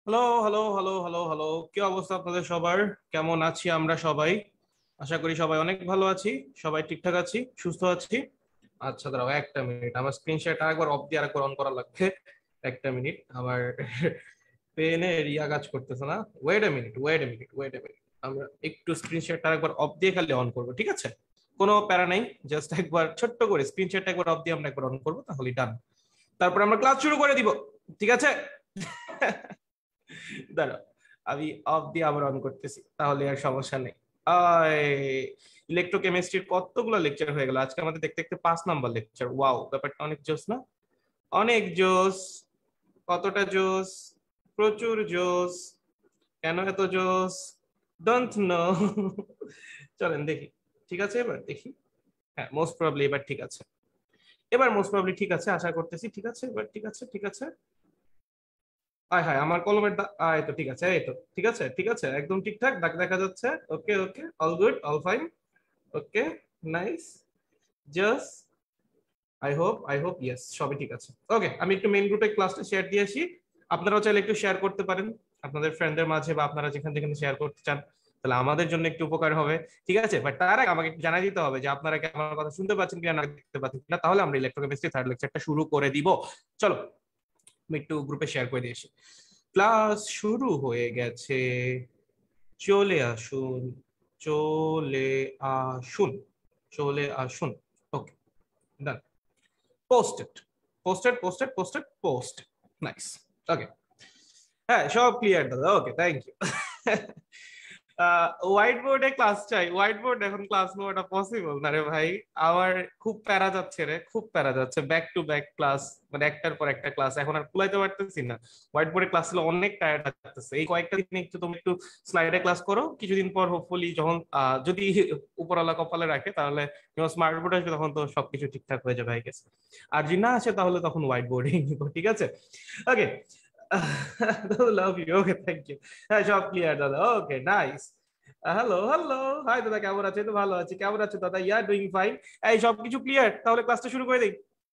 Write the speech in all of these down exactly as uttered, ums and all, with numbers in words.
Hello hello hello hello hello কি অবস্থা আপনাদের সবার? কেমন আছি আমরা সবাই? আশা করি সবাই অনেক ভালো আছি, সবাই ঠিকঠাক আছি, সুস্থ আছি। আচ্ছা দাঁড়াও একটা মিনিট, আমার স্ক্রিন শেয়ারটা একবার অফ দিয়ে আরেকবার অন করা লাগবে। একটা মিনিট, আমার পেনের ইয়া কাজ করতেছে না। Wait a minute wait a minute wait a minute আমরা একটু স্ক্রিন শেয়ারটা একবার অফ দিয়ে খালি অন করবো, ঠিক আছে? কোনো প্যারা নাই, জাস্ট একবার ছোট্ট করে স্ক্রিন শেয়ারটা একবার অফ দিয়ে আমরা একবার অন করবো, তাহলে ডান। তারপর আমরা ক্লাস শুরু করে দিব, ঠিক আছে? দাঁড়াও, আমি অফ দিয়ে আবার অন করতেছি, তাহলে আর সমস্যা নেই। ইলেকট্রোকেমিস্ট্রির কতগুলো লেকচার হয়ে গেল আজকে আমাদের, দেখতে দেখতে পাঁচ নাম্বার লেকচার। ওয়াও, ব্যাপারটা অনেক জোস না? অনেক জোস। কতটা জোস? প্রচুর জোস। কেন এত জোস? Don't know. চলেন দেখি, ঠিক আছে এবার দেখি। হ্যাঁ, মোস্ট প্রবাবলি এবার ঠিক আছে। এবার মোস্ট প্রবাবলি ঠিক আছে, আশা করতেছি ঠিক আছে এবার। ঠিক আছে ঠিক আছে। আয় হায়, আমার কলমের দা- আয় তো ঠিক আছে, এই তো ঠিক আছে ঠিক আছে, একদম ঠিকঠাক দাগ দেখা যাচ্ছে। Okay okay, all good, all fine. Okay, nice, just I hope I hope yes, সবই ঠিক আছে। ওকে, আমি একটু মেইন গ্রুপে ক্লাসটা শেয়ার দিয়ে আসি। আপনারাও চাইলে একটু শেয়ার করতে পারেন আপনাদের ফ্রেন্ডদের মাঝে, বা আপনারা যেখান থেকে শেয়ার করতে চান, তাহলে আমাদের জন্য একটু উপকার হবে। ঠিক আছে, বাট তার আগে আমাকে একটু জানাই দিতে হবে যে আপনারা কি আমার কথা শুনতে পাচ্ছেন কিনা, না দেখতে পাচ্ছেন কিনা, তাহলে আমরা ইলেকট্রোকেমিস্ট্রি থার্ড লেকচারটা শুরু করে দিব। চলো, আমি একটু গ্রুপে শেয়ার করে দিয়েছি। ক্লাস শুরু হয়ে গেছে, চলে আসুন, চলে আসুন, চলে আসুন। Okay, done. Posted posted posted posted post. Nice. Okay, হ্যাঁ সব ক্লিয়ার দাদা, ওকে থ্যাংক ইউ। হোয়াইট বোর্ডে ক্লাস চাই, হোয়াইট বোর্ড এখন ক্লাস নেওয়াটা পসিবল না রে ভাই। আমার খুব প্যারা যাচ্ছে রে, খুব প্যারা যাচ্ছে, ব্যাক টু ব্যাক ক্লাস, মানে একটার পর একটা ক্লাস, এখন আর কুলাইতে পারতেছি না। হোয়াইট বোর্ডে ক্লাস ছিল, অনেক টায়ার্ড লাগতেছে। এই কয়েকটা দিন একটু তুমি একটু স্লাইডে ক্লাস করো, কিছুদিন পর হোপফুলি যখন আহ, যদি উপরওয়ালা কপালে রাখে, তাহলে যখন স্মার্ট বোর্ড আসবে তখন তো সবকিছু ঠিকঠাক হয়ে যাবে আই গেস। আর যদি না আসে তাহলে তখন হোয়াইট বোর্ডে নিবো, ঠিক আছে? Okay. Love you, okay thank you. হ্যাঁ সব ক্লিয়ার দাদা, okay nice. Hello hello, hi দাদা, কেমন আছে? তো ভালো আছি, কেমন আছো দাদা? Yeah doing fine. এই সব কিছু ক্লিয়ার, তাহলে ক্লাসটা শুরু করে দিই।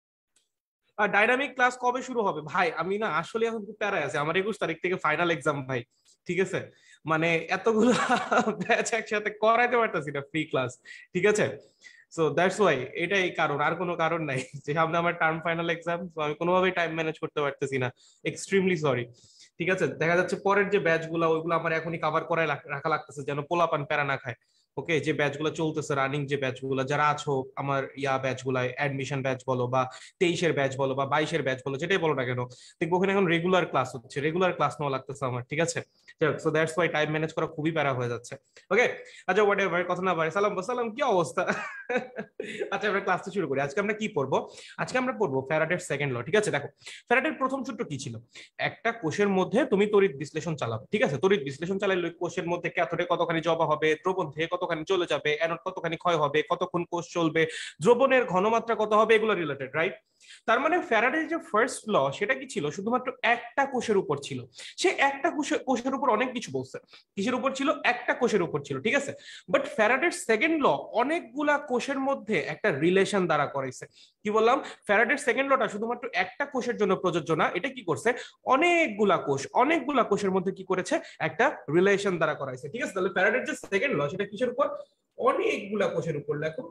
আর ডাইনামিক ক্লাস কবে শুরু হবে ভাই? আমি না আসলে এখন খুব প্যারায় আছে, আমার একুশ তারিখ থেকে ফাইনাল এক্সাম ভাই, ঠিক আছে? মানে এতগুলো ব্যাচ একসাথে করাইতে পারতেছি না ফ্রি ক্লাস, ঠিক আছে? সো দ্যাটস ওয়াই, এটাই কারণ, আর কোনো কারণ নাই। যে সামনে আমার টার্ম ফাইনাল এক্সাম, তো আমি কোনোভাবেই টাইম ম্যানেজ করতে পারতেছি না। Extremely sorry. ঠিক আছে, দেখা যাচ্ছে পরের যে ব্যাচ গুলো ওইগুলো আমার এখনই কভার করায় রাখা লাগতেছে, যেন পোলাপান প্যারা না খায়। ওকে, যে ব্যাচ গুলো চলতেছে, রানিং যে ব্যাচ গুলো যারা আছো, আমার ইয়া ব্যাচ গুলায়, অ্যাডমিশন ব্যাচ বলো বা তেইশের ব্যাচ বলো বা বাইশের ব্যাচ বলো, যেটাই বলো না কেন, দেখবো ওখানে এখন রেগুলার ক্লাস হচ্ছে, রেগুলার ক্লাস নেওয়া লাগতেছে আমার, ঠিক আছে? So that's why time manage করা খুবই প্যারা হয়ে যাচ্ছে। ওকে, আচ্ছা হোয়াট এভার, কথা না বাড়ে, সালাম সালাম, কি অবস্থা? আচ্ছা, আমরা ক্লাসটা শুরু করি। আজকে আমরা কি পড়বো? আজকে আমরা পড়বো ফ্যারাডের সেকেন্ড ল। ঠিক আছে, দেখো, ফ্যারাডের প্রথম সূত্র কি ছিল? একটা কোষের মধ্যে তুমি তড়িৎ বিশ্লেষণ চালাবে, ঠিক আছে? তড়িৎ বিশ্লেষণ চালালে কোষের মধ্যে ক্যাথোডে কতখানি জমা হবে, দ্রবণ থেকে কতখানি চলে যাবে, অ্যানোড কতখানি ক্ষয় হবে, কতক্ষণ কোষ চলবে, দ্রবণের ঘনমাত্রা কত হবে, এগুলো রিলেটেড, রাইট? তার মানে ফ্যারাডের যে ফার্স্ট ল, সেটা কি ছিল? শুধুমাত্র একটা কোষের উপর ছিল। সে একটা কোষের কোষের উপর অনেক কিছু বলছে। কিসের উপর ছিল? একটা কোষের উপর ছিল, ঠিক আছে? বাট ফ্যারাডের সেকেন্ড ল অনেকগুলা কোষের মধ্যে একটা রিলেশন দ্বারা করাইছে। কি বললাম? ফ্যারাডের সেকেন্ড লটা শুধুমাত্র একটা কোষের জন্য প্রযোজ্য না, এটা কি করছে? অনেকগুলা কোষ, অনেকগুলা কোষের মধ্যে কি করেছে? একটা রিলেশন দ্বারা করাইছে, ঠিক আছে? তাহলে ফ্যারাডের যে সেকেন্ড ল, সেটা কিসের উপর? অনেকগুলা কোষের উপর। লেখো,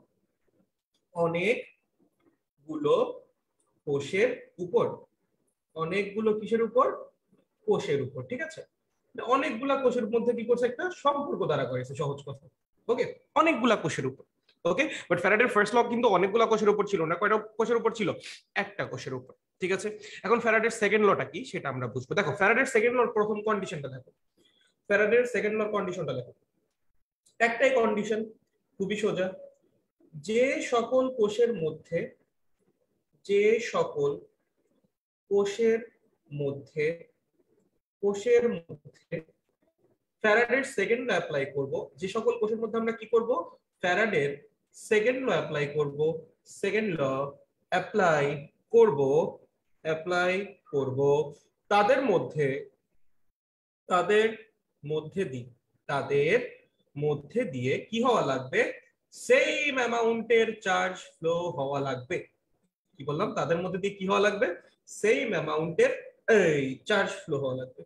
অনেকগুলো কোষের উপর। অনেকগুলো কিসের উপর? কোষের উপর, ঠিক আছে? অনেকগুলা কোষের মধ্যে কি করছে? একটা সম্পর্ক দ্বারা করেছে, সহজ কথা। ওকে, অনেকগুলা কোষের উপর। ওকে, বাট ফ্যারাডের ফার্স্ট ল কিন্তু অনেকগুলা কোষের উপর ছিল না। কয়টা কোষের উপর ছিল? একটা কোষের উপর, ঠিক আছে? এখন ফ্যারাডের সেকেন্ড লটা কি সেটা আমরা বুঝবো। দেখো, ফ্যারাডের সেকেন্ড লর প্রথম কন্ডিশনটা দেখো। ফ্যারাডের সেকেন্ড লর কন্ডিশনটা দেখো, একটাই কন্ডিশন, খুবই সোজা। যে সকল কোষের মধ্যে, যে সকল কোষের মধ্যে কোষের মধ্যে ফ্যারাডের সেকেন্ড ল অ্যাপ্লাই করব, যে সকল কোষের মধ্যে আমরা কি করব? ফ্যারাডের সেকেন্ড ল অ্যাপ্লাই করব, সেকেন্ড ল অ্যাপ্লাই করব, অ্যাপ্লাই করব, তাদের মধ্যে, তাদের মধ্যে দিয়ে, তাদের মধ্যে দিয়ে কি হওয়া লাগবে? সেম অ্যামাউন্টের চার্জ ফ্লো হওয়া লাগবে। কি বললাম? তাদের মধ্যে দিয়ে কি হওয়া লাগবে? সেম অ্যামাউন্টের এই চার্জ ফ্লো হওয়া লাগবে।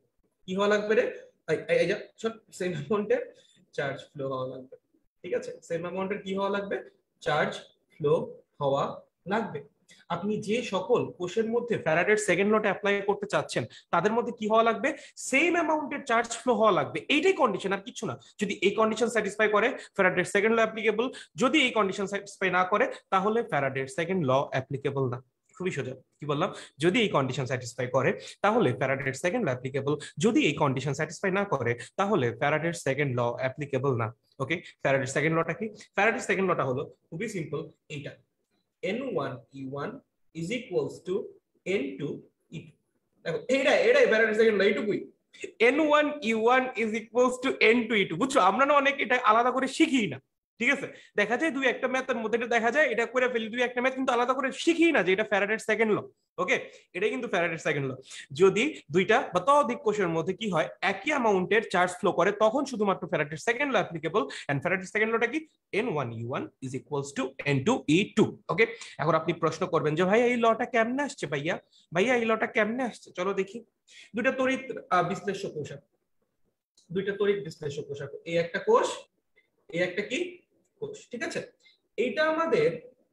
কি হওয়া লাগবে রে, এই যে সেম অ্যামাউন্টের চার্জ ফ্লো হওয়া লাগবে। ঠিক আছে, সেম অ্যামাউন্টের কি হওয়া লাগবে, চার্জ ফ্লো হওয়া লাগবে। আপনি যে সকল কোষের মধ্যে ফ্যারাডের সেকেন্ড লটা অ্যাপ্লাই করতে চাচ্ছেন তাদের মধ্যে কি হওয়া লাগবে, সেম অ্যামাউন্টের চার্জ ফ্লো হওয়া লাগবে। এইটাই কন্ডিশন, আর কিছু না। যদি এই কন্ডিশন স্যাটিসফাই করে ফ্যারাডের সেকেন্ড ল অ্যাপ্লিকেবল, যদি এই কন্ডিশন স্যাটিসফাই না করে তাহলে ফ্যারাডের সেকেন্ড ল অ্যাপ্লিকেবল না। খুবই সোজা, কি বললাম, যদি এই কন্ডিশন স্যাটিসফাই করে তাহলে ফ্যারাডের সেকেন্ড ল অ্যাপ্লিকেবল, যদি এই কন্ডিশন স্যাটিসফাই না করে তাহলে ফ্যারাডের সেকেন্ড ল অ্যাপ্লিকেবল না। ওকে, ফ্যারাডের সেকেন্ড লটা কি, ফ্যারাডের সেকেন্ড লটা হলো খুবই সিম্পল, এইটা N one E one is equals to N two E two. দেখো এইটা এটাই ফ্যারাডের সেকেন্ড ল, এইটুকুই, N one E one is equals to N two E two. বুঝছো, আমরা না অনেক এটা আলাদা করে শিখি না। ঠিক আছে, দেখা যায় দুই একটা ম্যাথের মধ্যে এটা দেখা যায়, এটা করে ফেলি দুই একটা ম্যাথ, কিন্তু আলাদা করে শিখি না যে এটা ফ্যারাডের সেকেন্ড ল। ওকে, এটাই কিন্তু ফ্যারাডের সেকেন্ড ল। যদি দুইটা বা ততোধিক কোষের মধ্যে কি হয়, একই অ্যামাউন্টের চার্জ ফ্লো করে, তখন শুধুমাত্র ফ্যারাডের সেকেন্ড ল অ্যাপ্লিকেবল। এন্ড ফ্যারাডের সেকেন্ড লটা কি, N one E one is equals to N two E two. Okay, এখন আপনি প্রশ্ন করবেন যে ভাইয়া এই লটা কেমনে আসছে, ভাইয়া ভাইয়া এই লটা কেমনে আসছে, চলো দেখি। দুইটা তড়িৎ বিশ্লেষ্য কোষ, দুইটা তড়িৎ বিশ্লেষ্য কোষ, এই একটা কোষ, এই একটা কি কোষ। ঠিক আছে, এইটা আমাদের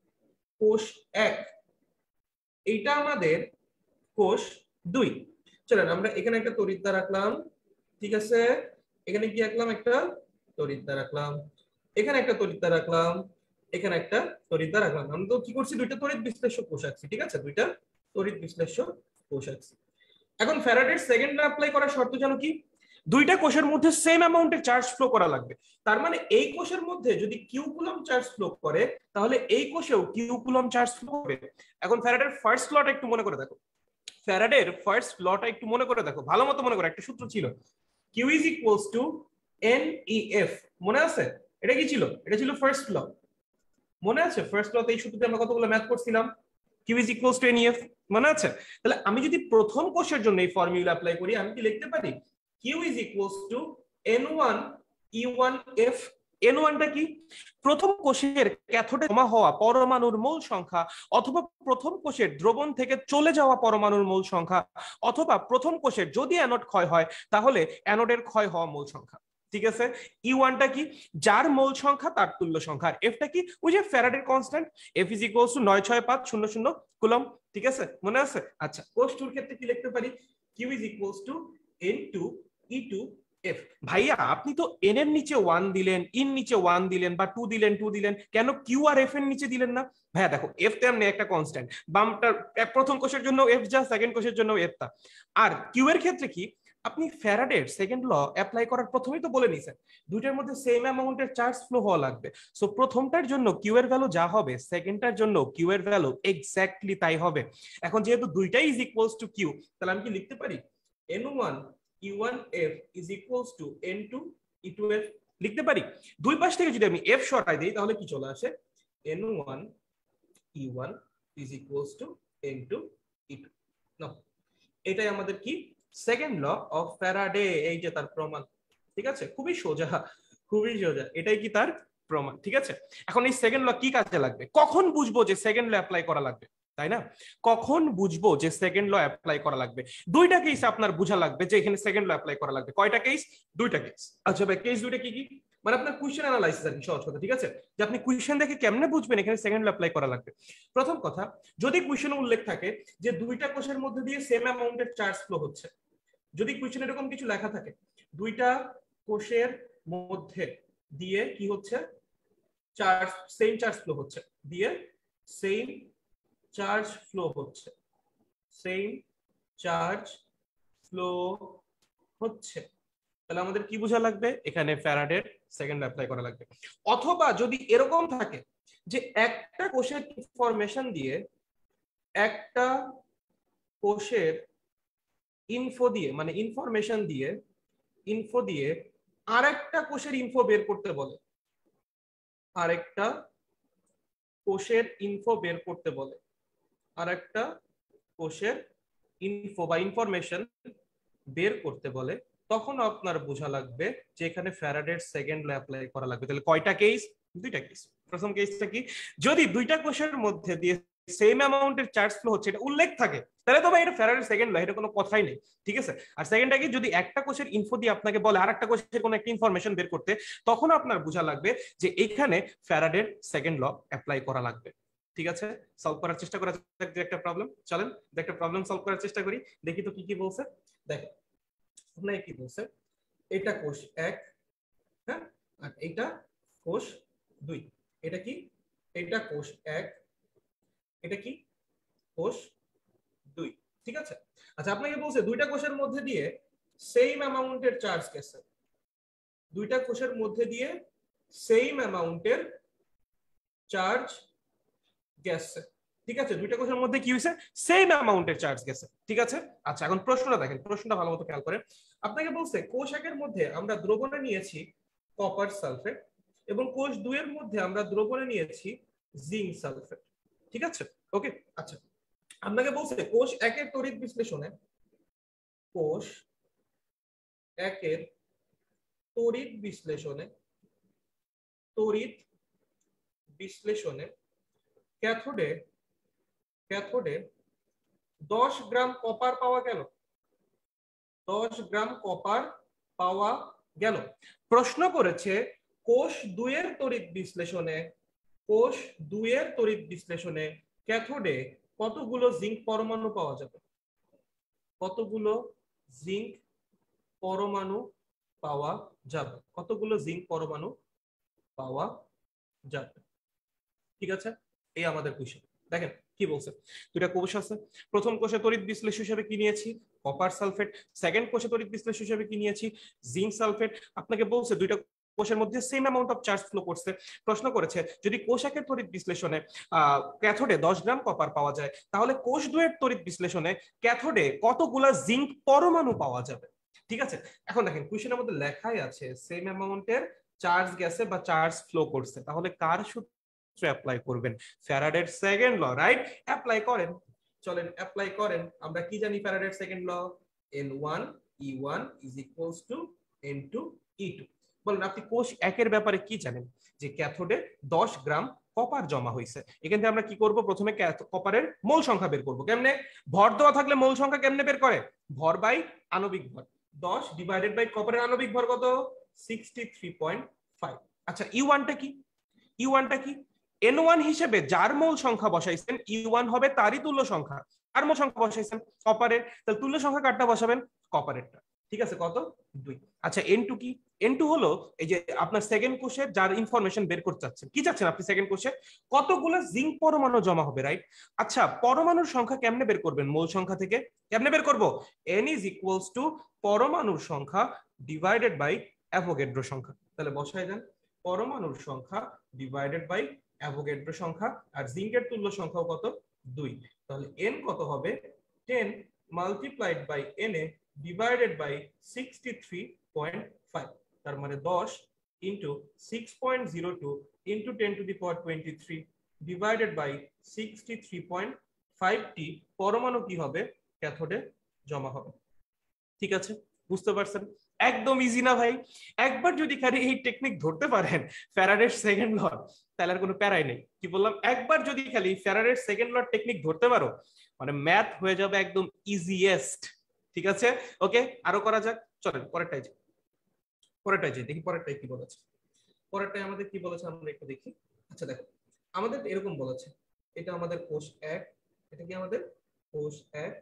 কোষ এক, এইটা আমাদের কোষ দুই। চলেন আমরা এখানে একটা তড়িৎদ্বার রাখলাম। ঠিক আছে, এখানে কি রাখলাম, একটা তড়িৎদ্বার রাখলাম, এখানে একটা তড়িৎদ্বার রাখলাম, এখানে একটা তড়িৎদ্বার রাখলাম। আমরা তো কি করছি, দুইটা তড়িৎ বিশ্লেষ্য কোষ আছি। ঠিক আছে, দুইটা তড়িৎ বিশ্লেষ্য কোষ আছি। এখন ফ্যারাডের সেকেন্ড ল অ্যাপ্লাই করার শর্ত জানো কি, দুইটা কোষের মধ্যে সেম অ্যামাউন্টের চার্জ ফ্লো করা লাগবে। তার মানে এই কোষের মধ্যে যদি কিউ কুলম চার্জ ফ্লো করে তাহলে এই কোষেও কিউ কুলম চার্জ ফ্লো হবে। এখন ফ্যারাডের ফার্স্ট লটা একটু মনে করে দেখো, ফ্যারাডের ফার্স্ট লটা একটু মনে করে দেখো, ভালো মতো মনে করো। একটা সূত্র ছিল, Q is equals to N E F, মনে আছে? এটা কি ছিল? এটা ছিল ফার্স্ট ল, মনে আছে? ফার্স্ট লতে এই সূত্রতে আমরা কতগুলো ম্যাথ করছিলাম, Q is equals to N E F, মনে আছে? তাহলে আমি যদি প্রথম কোষের জন্য এই ফর্মুলা অ্যাপ্লাই করি, আমি কি লিখতে পারি, Q is equals to N one E one F. N one টা কি, প্রথম কোষের ক্যাথোডে জমা হওয়া পরমাণুর মোল সংখ্যা, অথবা প্রথম কোষের দ্রবণ থেকে চলে যাওয়া পরমাণুর মোল সংখ্যা, অথবা প্রথম কোষের যদি অ্যানোড ক্ষয় হয় তাহলে অ্যানোডের ক্ষয় হওয়া মোল সংখ্যা। ঠিক আছে, ই ওয়ান টা কি, যার মোল সংখ্যা তার তুল্য সংখ্যা। আর এফ টা কি, ওই যে ফ্যারাডের constant, F is equals to নয় ছয় পাঁচ শূন্য শূন্য কুলম। ঠিক আছে, মনে আছে? আচ্ছা, কোষ টুর ক্ষেত্রে কি লিখতে পারি, Q is equals to N two E two F. ভাইয়া আপনি তো এন এর নিচে ওয়ান দিলেন, ইন নিচে ওয়ান দিলেন, বা টু দিলেন টু দিলেন, কেন কিউ আর এফ এর নিচে দিলেন না? ভাইয়া দেখো, এফ তো এমনি একটা কনস্ট্যান্ট, বামটা প্রথম কোষের জন্য এফ যা, সেকেন্ড কোষের জন্য এফ তা। আর কিউ এর ক্ষেত্রে কি, আপনি ফ্যারাডের সেকেন্ড ল অ্যাপ্লাই করার প্রথমেই তো বলে নিছেন দুইটার মধ্যে সেম অ্যামাউন্টের চার্জ ফ্লো হওয়া লাগবে। সো প্রথমটার জন্য কিউ এর ভ্যালু যা হবে, সেকেন্ডটার জন্য কিউ এর ভ্যালু এক্স্যাক্টলি তাই হবে। এখন যেহেতু দুইটাই ইজ ইকুয়ালস টু কিউ, তাহলে আমি কি লিখতে পারি, N one E one F is equals to N two E two F, লিখতে পারি। দুই পাশ থেকে যদি আমি এফ সরাই দেই তাহলে কি চলে আসে, N one E one is equals to N two E two. না, এটাই আমাদের কি, সেকেন্ড ল অফ ফ্যারাডে, এই যে তার প্রমাণ। ঠিক আছে, খুবই সোজা, খুবই সোজা, এটাই কি তার প্রমাণ। ঠিক আছে, এখন এই সেকেন্ড ল কি কাজে লাগবে, কখন বুঝবো যে সেকেন্ড ল অ্যাপ্লাই করা লাগবে, তাই না? কখন বুঝবো যে সেকেন্ড ল অ্যাপ্লাই করা লাগবে? দুইটা কেস আপনার বুঝা লাগবে যে এখানে সেকেন্ড ল অ্যাপ্লাই করা লাগবে। কয়টা কেস? দুইটা কেস। আচ্ছা ভাই, কেস দুইটা কি কি? মানে আপনার কোয়েশ্চেন অ্যানালাইসিস আর কি, সহজ কথা। ঠিক আছে, যে আপনি কোয়েশ্চেন দেখে কেমনে বুঝবেন এখানে সেকেন্ড ল অ্যাপ্লাই করা লাগবে। প্রথম কথা, যদি কোয়েশ্চেনে উল্লেখ থাকে যে দুইটা কোষের মধ্যে দিয়ে সেম অ্যামাউন্টের চার্জ ফ্লো হচ্ছে, যদি কোয়েশ্চেনে এরকম কিছু লেখা থাকে, দুইটা কোষের মধ্যে দিয়ে কি হচ্ছে, চার্জ সেম চার্জ ফ্লো হচ্ছে, দিয়ে সেম চার্জ ফ্লো হচ্ছে, সেম চার্জ ফ্লো হচ্ছে, তাহলে আমাদের কি বোঝা লাগবে, এখানে ফ্যারাডের সেকেন্ড অ্যাপ্লাই করা লাগবে। অথবা যদি এরকম থাকে যে একটা কোষের ইনফরমেশন দিয়ে, একটা কোষের ইনফো দিয়ে, মানে ইনফরমেশন দিয়ে, ইনফো দিয়ে আরেকটা কোষের ইনফো বের করতে বলে, আরেকটা কোষের ইনফো বের করতে বলে, আরেকটা কোষের ইনফো বা ইনফরমেশন বের করতে বলে, তখন আপনার বোঝা লাগবে যে এখানে ফ্যারাডের সেকেন্ড ল অ্যাপ্লাই করা লাগবে। তাহলে কয়টা কেস? দুইটা কেস। প্রথম কেসটা কি, যদি দুইটা কোষের মধ্যে দিয়ে সেম অ্যামাউন্টের চার্জ ফ্লো হচ্ছে এটা উল্লেখ থাকে, তাহলে তো ভাই এটা ফ্যারাডের সেকেন্ড ল, এটা কোনো কথাই নেই। ঠিক আছে, আর সেকেন্ডটা কি, যদি একটা কোষের ইনফো দিয়ে আপনাকে বলে আর একটা কোষের কোনো একটা ইনফরমেশন বের করতে, তখন আপনার বোঝা লাগবে যে এইখানে ফ্যারাডের সেকেন্ড ল অ্যাপ্লাই করা লাগবে। ঠিক আছে, সলভ করার চেষ্টা করা যাক যে একটা প্রবলেম। চলেন একটা প্রবলেম সলভ করার চেষ্টা করি, দেখি তো কি কি বলছে। দেখো আপনাকে কি বলছে, এটা কোষ এক, হ্যাঁ, আর এটা কোষ দুই। এটা কি, এটা কোষ এক, এটা কি কোষ দুই। ঠিক আছে, আচ্ছা আপনাকে বলছে দুইটা কোষের মধ্যে দিয়ে সেম অ্যামাউন্টের চার্জ গেছে, দুইটা কোষের মধ্যে দিয়ে সেম অ্যামাউন্টের চার্জ গেছে। ঠিক আছে, দুইটা কোষের মধ্যে কি হয়েছে, সেম অ্যামাউন্টের চার্জ গেছে। ঠিক আছে, আচ্ছা এখন প্রশ্নটা দেখেন, প্রশ্নটা ভালো মতো খেয়াল করেন। আপনাকে বলছে কোষ একের মধ্যে আমরা দ্রবণে নিয়েছি কপার সালফেট এবং কোষ দুইয়ের মধ্যে আমরা দ্রবণে নিয়েছি জিঙ্ক সালফেট। ঠিক আছে, ওকে। আচ্ছা আপনাকে বলছে কোষ একের তড়িৎ বিশ্লেষণে, কোষ একের তড়িৎ বিশ্লেষণে তড়িৎ বিশ্লেষণে ক্যাথোডে ক্যাথোডে দশ গ্রাম কপার পাওয়া গেল, দশ গ্রাম কপার পাওয়া গেল। প্রশ্ন করেছে কোষ দুইয়ের তড়িৎ বিশ্লেষণে, কোষ দুইয়ের তড়িৎ বিশ্লেষণে ক্যাথোডে কতগুলো জিঙ্ক পরমাণু পাওয়া যাবে, কতগুলো জিঙ্ক পরমাণু পাওয়া যাবে, কতগুলো জিঙ্ক পরমাণু পাওয়া যাবে। ঠিক আছে, এই আমাদের কোশ্চেন। দেখেন কি বলছে, দুইটা কোষ আছে, প্রথম কোষে তড়িৎ বিশ্লেষণ হিসেবে কি নিয়েছি কপার সালফেট, সেকেন্ড কোষে তড়িৎ বিশ্লেষণ হিসেবে কি নিয়েছি জিঙ্ক সালফেট। আপনাকে বলছে দুইটা কোষের মধ্যে same amount of charge flow করছে। প্রশ্ন করেছে যদি কোষ একের তড়িৎ বিশ্লেষণে আহ ক্যাথোডে দশ গ্রাম কপার পাওয়া যায়, তাহলে কোষ দুয়ের তড়িৎ বিশ্লেষণে ক্যাথোডে কতগুলা জিঙ্ক পরমাণু পাওয়া যাবে। ঠিক আছে, এখন দেখেন কোশ্চেনের মধ্যে লেখাই আছে সেম অ্যামাউন্টের চার্জ গেছে বা চার্জ ফ্লো করছে, তাহলে কার সূত্র অ্যাপ্লাই করবেন, ফ্যারাডের সেকেন্ড ল, রাইট? অ্যাপ্লাই করেন, চলেন অ্যাপ্লাই করেন। আমরা কি জানি ফ্যারাডের second law, N one E one is equals to N two E two. বলেন আপনি কোষ একের ব্যাপারে কি জানেন, যে ক্যাথোডে দশ গ্রাম কপার জমা হয়েছে। এখান থেকে আমরা কি করব, প্রথমে কপারের মোল সংখ্যা বের করব। কেমনে, ভর দেওয়া থাকলে মোল সংখ্যা কেমনে বের করে, ভর বাই আণবিক ভর, দশ ডিভাইডেড বাই কপারের আণবিক ভর কত, সিক্সটি থ্রি পয়েন্ট ফাইভ। আচ্ছা ই ওয়ানটা কি, ই ওয়ানটা কি, এন ওয়ান হিসেবে যার মোল সংখ্যা বসাইছেন ই ওয়ান হবে তারই তুল্য সংখ্যা, আর মোল সংখ্যা বসাইছেন কপারের, তাহলে তুল্য সংখ্যা কারটা বসাবেন, কপারেরটা। ঠিক আছে, কত, দুই। আচ্ছা এন টু কি, এন টু হলো এই যে আপনার সেকেন্ড কোষের যার ইনফরমেশন বের করতে চাচ্ছেন, কি চাচ্ছেন আপনি সেকেন্ড কোষে কতগুলো জিঙ্ক পরমাণু জমা হবে, রাইট? আচ্ছা পরমাণুর সংখ্যা কেমনে বের করবেন, মোল সংখ্যা থেকে কেমনে বের করব, এন ইজ ইকুয়ালস টু পরমাণুর সংখ্যা ডিভাইডেড বাই অ্যাভোগাড্রো সংখ্যা। তাহলে বসাই দেন পরমাণুর সংখ্যা ডিভাইডেড বাই অ্যাভোগাড্রো সংখ্যা, আর জিঙ্কের তুল্য সংখ্যা কত, দুই। তাহলে এন কত হবে, ten multiplied by N A divided by sixty three point five, তার মানে দশ into six point zero two into ten to the power twenty three divided by sixty three point five টি পরমাণু কি হবে, ক্যাথোডে জমা হবে। ঠিক আছে, বুঝতে পারছেন? একদম ইজি না ভাই? একবার যদি খালি এই টেকনিক ধরতে পারেন ফ্যারাডের সেকেন্ড ল, তাহলে আর কোনো প্যারাই নেই। কি বললাম, একবার যদি খালি ফ্যারাডের সেকেন্ড ল টেকনিক ধরতে পারো, মানে ম্যাথ হয়ে যাবে একদম ইজিয়েস্ট। ঠিক আছে, ওকে, আরো করা যাক, চলেন পরেরটাই যাই, পরেরটাই যাই দেখি পরেরটাই কি বলেছে। পরেরটাই আমাদের কি বলেছে আমরা একটু দেখি। আচ্ছা দেখো আমাদের এরকম বলেছে, এটা আমাদের কোষ এক, এটা কি আমাদের কোষ এক,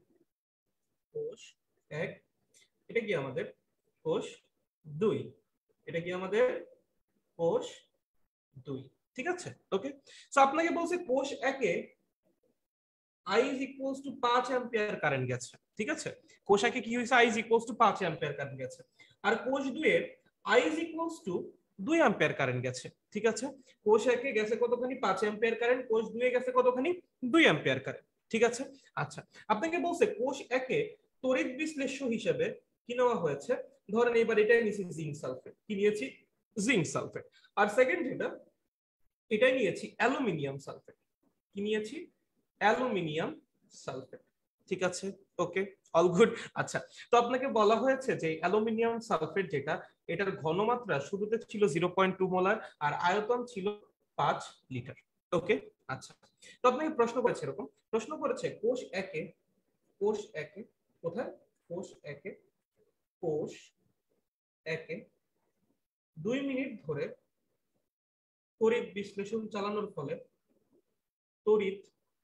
কোষ এক, এটা কি আমাদের কোষ দুই, এটা কি আমাদের কোষ দুই। ঠিক আছে, ওকে। সো আপনাকে বলছে কোষ একে I is equals to পাঁচ অ্যাম্পিয়ার কারেন্ট গেছে। ঠিক আছে, কোষ একে কি হয়েছে, I is equals to পাঁচ অ্যাম্পিয়ার কারেন্ট গেছে, আর কোষ দুই এর I is equals to দুই অ্যাম্পিয়ার কারেন্ট গেছে। ঠিক আছে, কোষ একে গেছে কতখানি, পাঁচ অ্যাম্পিয়ার কারেন্ট, কোষ দুই এ গেছে কতখানি, দুই অ্যাম্পিয়ার কারেন্ট। ঠিক আছে, আচ্ছা আপনাকে বলছে কোষ একে তড়িৎ বিশ্লেষ্য হিসেবে কি নেওয়া হয়েছে, ধরেন এবার এটাই নিয়েছি জিঙ্ক সালফেট, কি নিয়েছি, জিঙ্ক সালফেট, আর সেকেন্ড যেটা এটাই নিয়েছি অ্যালুমিনিয়াম সালফেট, কি নিয়েছি, অ্যালুমিনিয়াম সালফেট। ঠিক আছে, ওকে, অল গুড। আচ্ছা তো আপনাকে বলা হয়েছে যে অ্যালুমিনিয়াম সালফেট যেটা, এটার ঘনমাত্রা শুরুতে ছিল জিরো পয়েন্ট টু মোলার আর আয়তন ছিল পাঁচ লিটার। ওকে, আচ্ছা। তো আপনাকে প্রশ্ন করেছে এরকম, প্রশ্ন করেছে কোষ একে, কোষ একে কোথায়, কোষ একে, কোষ একে দুই মিনিট ধরে তড়িৎ বিশ্লেষণ চালানোর ফলে, তড়িৎ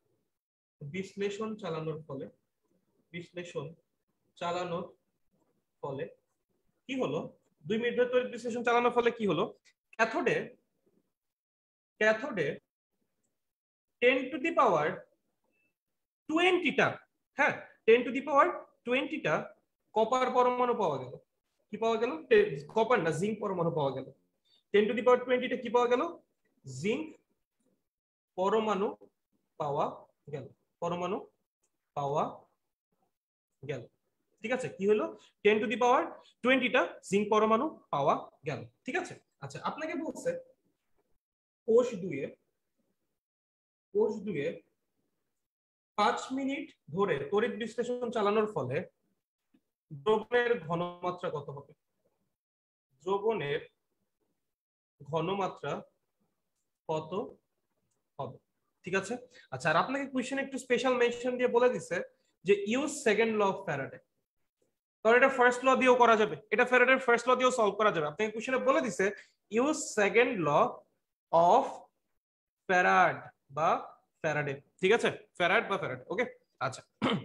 বিশ্লেষণ চালানোর ফলে, বিশ্লেষণ চালানোর ফলে কি হলো, দুই মিনিট ধরে তড়িৎ বিশ্লেষণ চালানোর ফলে কি হলো, ক্যাথোডে, ক্যাথোডে টেন টু দি পাওয়ার টোয়েন্টিটা, হ্যাঁ টেন টু দি পাওয়ার টোয়েন্টিটা কপার পরমাণু পাওয়া গেল। কি পাওয়া গেল? কপার না, জিঙ্ক পরমাণু পাওয়া গেল। টেন টু দি পাওয়ার টোয়েন্টিটা কি পাওয়া গেল? জিঙ্ক পরমাণু পাওয়া গেল, পরমাণু পাওয়া গেল। ঠিক আছে, কি হলো, টেন টু দি পাওয়ার টোয়েন্টিটা জিঙ্ক পরমাণু পাওয়া গেল। ঠিক আছে, আচ্ছা আপনাকে বলছে কোষ দুয়ে, কোষ দুয়ে পাঁচ মিনিট ধরে তড়িৎ বিশ্লেষণ চালানোর ফলে দ্রবণের ঘনমাত্রা কত হবে? দ্রবণের ঘনমাত্রা কত হবে? ঠিক আছে, আচ্ছা আর আপনাকে কোশ্চেন একটু স্পেশাল মেনশন দিয়ে বলে দিছে যে use second law of Faraday. কারণ এটা ফার্স্ট ল দিয়েও করা যাবে, এটা ফ্যারাডের ফার্স্ট ল দিয়েও সলভ করা যাবে। আপনাকে কোশ্চেনে বলে দিছে use second law of Farad বা ফ্যারাডে। ঠিক আছে, ফ্যারাড বা ফ্যারাডে। ওকে, আচ্ছা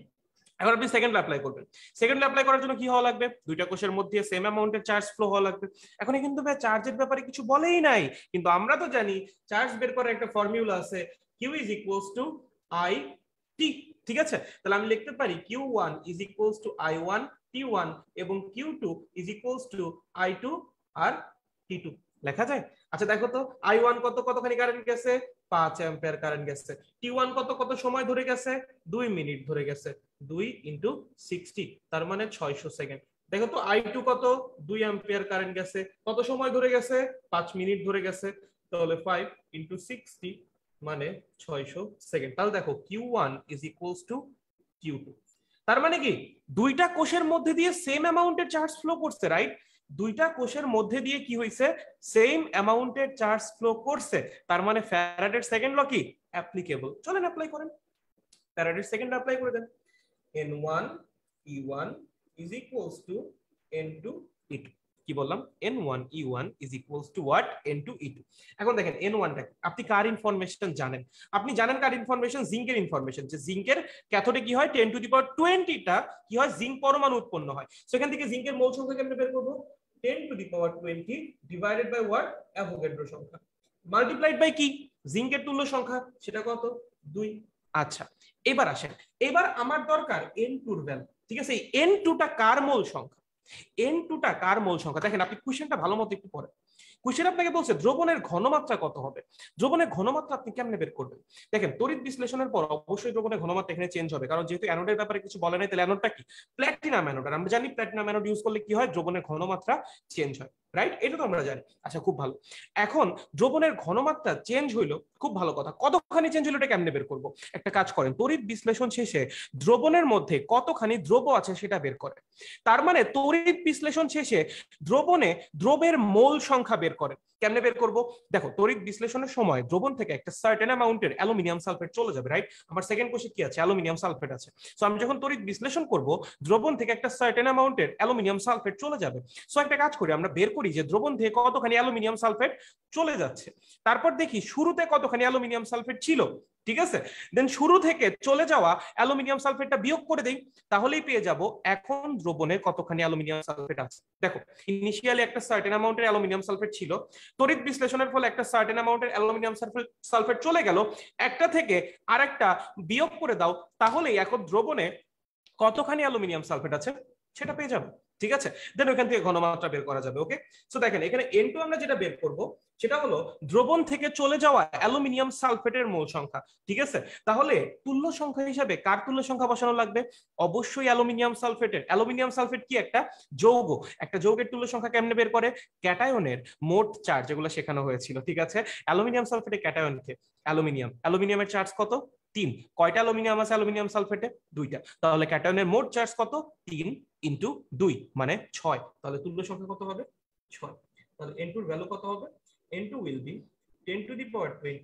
এখন আপনি সেকেন্ড ল অ্যাপ্লাই করবেন। সেকেন্ড ল অ্যাপ্লাই করার জন্য কি হওয়া লাগবে? দুইটা কোষের মধ্যে সেম অ্যামাউন্টের চার্জ ফ্লো হওয়া লাগবে। এখন কিন্তু ভাই চার্জের ব্যাপারে কিছু বলেই নাই, কিন্তু আমরা তো জানি চার্জ বের করার একটা ফর্মুলা আছে, Q is equals to I T. ঠিক আছে, তাহলে আমি লিখতে পারি Q one is equals to I one T one এবং Q two is equals to I two আর টি টু লেখা যায়। আচ্ছা দেখো তো আই ওয়ান কত, কতখানি কারেন্ট গেছে? পাঁচ অ্যাম্পিয়ার কারেন্ট গেছে। টি ওয়ান কত, কত সময় ধরে গেছে? দুই মিনিট ধরে গেছে। দুই ইন্টু সিক্সটি তার মানে ছয়শো সেকেন্ড। দেখো তো আই টু কত, দুই অ্যাম্পিয়ার কারেন্ট গেছে, কত সময় ধরে গেছে? পাঁচ মিনিট ধরে গেছে। তাহলে ফাইভ ইন্টু সিক্সটি মানে ছয়শো সেকেন্ড। তাহলে দেখো Q one is equals to Q two. তার মানে কি দুইটা কোষের মধ্যে দিয়ে সেম অ্যামাউন্টের চার্জ ফ্লো করছে, রাইট? দুইটা কোষের মধ্যে দিয়ে কি হইছে? সেম অ্যামাউন্টের চার্জ ফ্লো করছে। তার মানে ফ্যারাডের সেকেন্ড ল কি অ্যাপ্লিকেবল। চলেন অ্যাপ্লাই করেন, ফ্যারাডের সেকেন্ড অ্যাপ্লাই করে দেন। N one E one is equals to N two E two. কি বললাম? N one E one is equals to what? N two E two. এখন দেখেন এন ওয়ান টা আপনি কার ইনফরমেশন জানেন? আপনি জানেন কার ইনফরমেশন? জিঙ্কের ইনফরমেশন, যে জিঙ্কের ক্যাথোডে কি হয় ten to the power twenty টা কি হয় জিঙ্ক পরমাণু উৎপন্ন হয়। সেখান থেকে জিঙ্কের মোল সংখ্যা কেমনে বের করব? Ten to the power twenty divided by what? Avogadro সংখ্যা মাল্টিপ্লাইড বাই কি? জিঙ্কের তুল্য সংখ্যা, সেটা কত? দুই। আচ্ছা এবার আসেন, এবার আমার দরকার এন টু এর ভ্যালু। ঠিক আছে, এই এন টু টা কার মোল সংখ্যা? এন টু টা কার মোল সংখ্যা? দেখেন আপনি কোশ্চেনটা ভালো মতো একটু পড়েন। কোশ্চেন আপনাকে বলছে দ্রবণের ঘনমাত্রা কত হবে। দ্রবণের ঘনমাত্রা আপনি কেমনে বের করবেন? দেখেন তড়িৎ বিশ্লেষণের পর অবশ্যই দ্রবণের ঘনমাত্রা এখানে চেঞ্জ হবে, কারণ যেহেতু অ্যানোডের ব্যাপারে কিছু বলে নাই, তাহলে অ্যানোডটা কি? Platinum anode. আমরা জানি প্ল্যাটিনাম অ্যানোড ইউজ করলে কি হয়? দ্রবণের ঘনমাত্রা চেঞ্জ হয়, রাইট? এটা তো আমরা জানি। আচ্ছা খুব ভালো, এখন দ্রবণের ঘনমাত্রা চেঞ্জ হইলো, খুব ভালো কথা। কতখানি চেঞ্জ হলো এটা কেমনে বের করবো? একটা কাজ করেন, তড়িৎ বিশ্লেষণ শেষে দ্রবণের মধ্যে কতখানি দ্রব্য আছে সেটা বের করে। তার মানে তড়িৎ বিশ্লেষণ শেষে দ্রবণে দ্রবের মোল সংখ্যা বের করেন। কেমনে বের করব? দেখো তড়িৎ বিশ্লেষণের সময় দ্রবণ থেকে একটা সার্টেন অ্যামাউন্টের অ্যালুমিনিয়াম সালফেট চলে যাবে, রাইট? আমার সেকেন্ড কোষে কি আছে? অ্যালুমিনিয়াম সালফেট আছে। সো আমি যখন তড়িৎ বিশ্লেষণ করব দ্রবণ থেকে একটা সার্টেন অ্যামাউন্টের অ্যালুমিনিয়াম সালফেট চলে যাবে। সো একটা কাজ করি, আমরা বের করি যে দ্রবণ থেকে কতখানি অ্যালুমিনিয়াম সালফেট চলে যাচ্ছে। তারপর দেখি শুরুতে কতখানি অ্যালুমিনিয়াম সালফেট ছিল। ঠিক আছে, দেন শুরু থেকে চলে যাওয়া অ্যালুমিনিয়াম সালফেটটা বিয়োগ করে দেই, তাহলেই পেয়ে যাব এখন দ্রবণে কতখানি অ্যালুমিনিয়াম সালফেট আছে। দেখো ইনিশিয়ালি একটা সার্টেন অ্যামাউন্টের অ্যালুমিনিয়াম সালফেট ছিল, তড়িৎ বিশ্লেষণের ফলে একটা সার্টেন অ্যামাউন্টের অ্যালুমিনিয়াম সালফেট সালফেট চলে গেল, একটা থেকে আরেকটা বিয়োগ করে দাও, তাহলেই এখন দ্রবণে কতখানি অ্যালুমিনিয়াম সালফেট আছে সেটা পেয়ে যাবে। ঠিক আছে, দেন ওখান থেকে ঘনমাত্রা বের করা যাবে। ওকে, সো দেখেন এখানে এন টু আমরা যেটা বের করব সেটা হলো দ্রবণ থেকে চলে যাওয়া অ্যালুমিনিয়াম সালফেটের মোল সংখ্যা। ঠিক আছে, তাহলে তুল্য সংখ্যা হিসাবে কার তুল্য সংখ্যা বসানো লাগবে? অবশ্যই অ্যালুমিনিয়াম সালফেটের। অ্যালুমিনিয়াম সালফেট কি? একটা যৌগ। একটা যৌগের তুল্য সংখ্যা কেমনে বের করে? ক্যাটায়নের মোট চার্জ, যেগুলো শেখানো হয়েছিল। ঠিক আছে, অ্যালুমিনিয়াম সালফেটের ক্যাটায়নকে অ্যালুমিনিয়াম, অ্যালুমিনিয়ামের চার্জ কত? তিন। কয়টা অ্যালুমিনিয়াম আছে অ্যালুমিনিয়াম সালফেটে? দুইটা। তাহলে ক্যাটায়নের মোট চার্জ কত? তিন ইন্টু দুই মানে ছয়। তাহলে তুল্য সংখ্যা কত হবে? ছয়। তাহলে এন টু এর ভ্যালু কত হবে? N two will be ten to the power twenty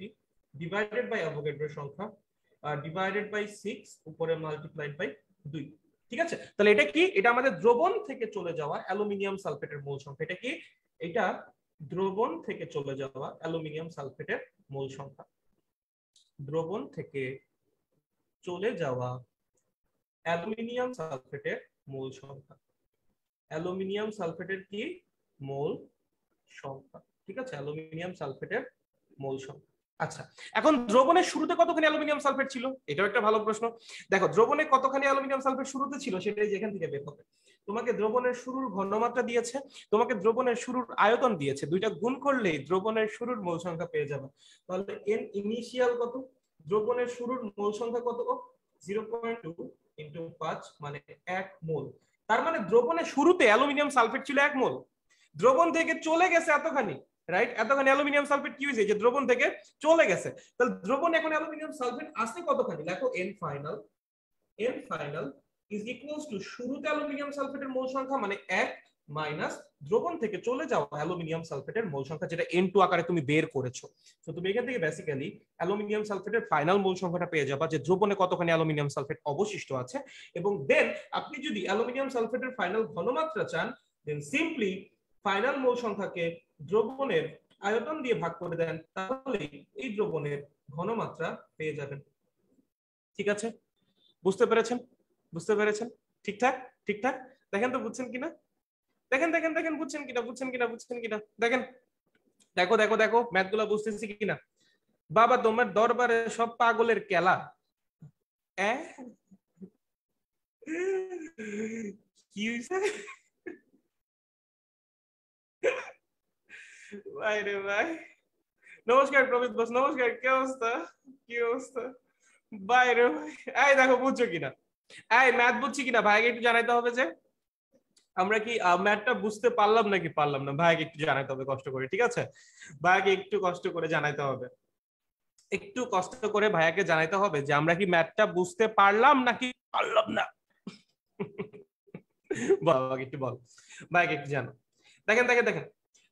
divided by অ্যাভোগাড্রোর সংখ্যা ডিভাইডেড বাই সিক্স উপরে মাল্টিপ্লাইড বাই দুই। ঠিক আছে, তাহলে এটা কি? এটা আমাদের দ্রবণ থেকে চলে যাওয়া অ্যালুমিনিয়াম সালফেটের মোল সংখ্যা। এটা কি? এটা দ্রবণ থেকে চলে যাওয়া অ্যালুমিনিয়াম সালফেটের মোল সংখ্যা। দ্রবণ থেকে চলে যাওয়া অ্যালুমিনিয়াম সালফেটের মোল সংখ্যা। অ্যালুমিনিয়াম সালফেটের কি মোল সংখ্যা? ঠিক আছে, অ্যালুমিনিয়াম সালফেটের মোল সংখ্যা। আচ্ছা, এখন দ্রবণের শুরুতে কতখানি অ্যালুমিনিয়াম সালফেট ছিল? এটাও একটা ভালো প্রশ্ন। দেখো, দ্রবণে কতখানি অ্যালুমিনিয়াম সালফেট শুরুতে ছিল সেটাই যেখান থেকে বের হবে। তোমাকে দ্রবণের শুরুর ঘনমাত্রা দিয়েছে, তোমাকে দ্রবণের শুরুর আয়তন দিয়েছে, দুইটা গুণ করলেই দ্রবণের শুরুর মোল সংখ্যা পেয়ে যাবে। তাহলে এন ইনিশিয়াল কত? দ্রবণের শুরুর মোল সংখ্যা কত? জিরো পয়েন্ট টু ইন্টু পাঁচ মানে এক মোল। তার মানে দ্রবণের শুরুতে অ্যালুমিনিয়াম সালফেট ছিল এক মোল, দ্রবণ থেকে চলে গেছে এতখানি, রাইট? এতখানি অ্যালুমিনিয়াম সালফেট কি হয়েছে? যে দ্রবণ থেকে চলে গেছে। তাহলে দ্রবণ এখন অ্যালুমিনিয়াম সালফেট আছে কতখানি? দেখো, N final, N final is equals to শুরুতে অ্যালুমিনিয়াম সালফেটের মোল সংখ্যা মানে এক মাইনাস দ্রবণ থেকে চলে যাওয়া অ্যালুমিনিয়াম সালফেটের মোল সংখ্যা, যেটা এন টু আকারে তুমি বের করেছো। তো তুমি এখান থেকে বেসিক্যালি অ্যালুমিনিয়াম সালফেটের ফাইনাল মোল সংখ্যাটা পেয়ে যাবা, যে দ্রবণে কতখানি অ্যালুমিনিয়াম সালফেট অবশিষ্ট আছে। এবং দেন আপনি যদি অ্যালুমিনিয়াম সালফেটের ফাইনাল ঘনমাত্রা চান, দেন সিম্পলি ফাইনাল মোল সংখ্যাকে দ্রবণের আয়তন দিয়ে ভাগ করে দেন, তাহলে এই দ্রবণের ঘনমাত্রা পেয়ে যাবেন। ঠিক আছে, বুঝতে পেরেছেন? বুঝতে পেরেছেন? ঠিকঠাক? ঠিকঠাক? দেখেন তো বুঝছেন কিনা, দেখেন দেখেন দেখেন বুঝছেন কিনা, বুঝছেন কিনা, বুঝছেন কিনা, দেখেন, দেখো দেখো দেখো ম্যাথ গুলা বুঝতেছি কিনা। বাবা, তোমার দরবারে সব পাগলের কেলা। কি হয়েছে ভাই রে ভাই? নমস্কার প্রমিত বস, নমস্কার। কি অবস্থা? কি অবস্থা ভাই রে ভাই? এই দেখো, বুঝছো কিনা, এই ম্যাথ বুঝছি কিনা ভাইকে একটু জানাইতে হবে যে আমরা কি ম্যাথটা বুঝতে পারলাম নাকি পারলাম না। ভাইকে একটু জানাইতে হবে কষ্ট করে, ঠিক আছে? ভাইকে একটু কষ্ট করে জানাইতে হবে, একটু কষ্ট করে ভাইয়াকে জানাইতে হবে যে আমরা কি ম্যাথটা বুঝতে পারলাম নাকি পারলাম না। বল একটু বল, ভাইকে একটু জানো। দেখেন দেখেন দেখেন,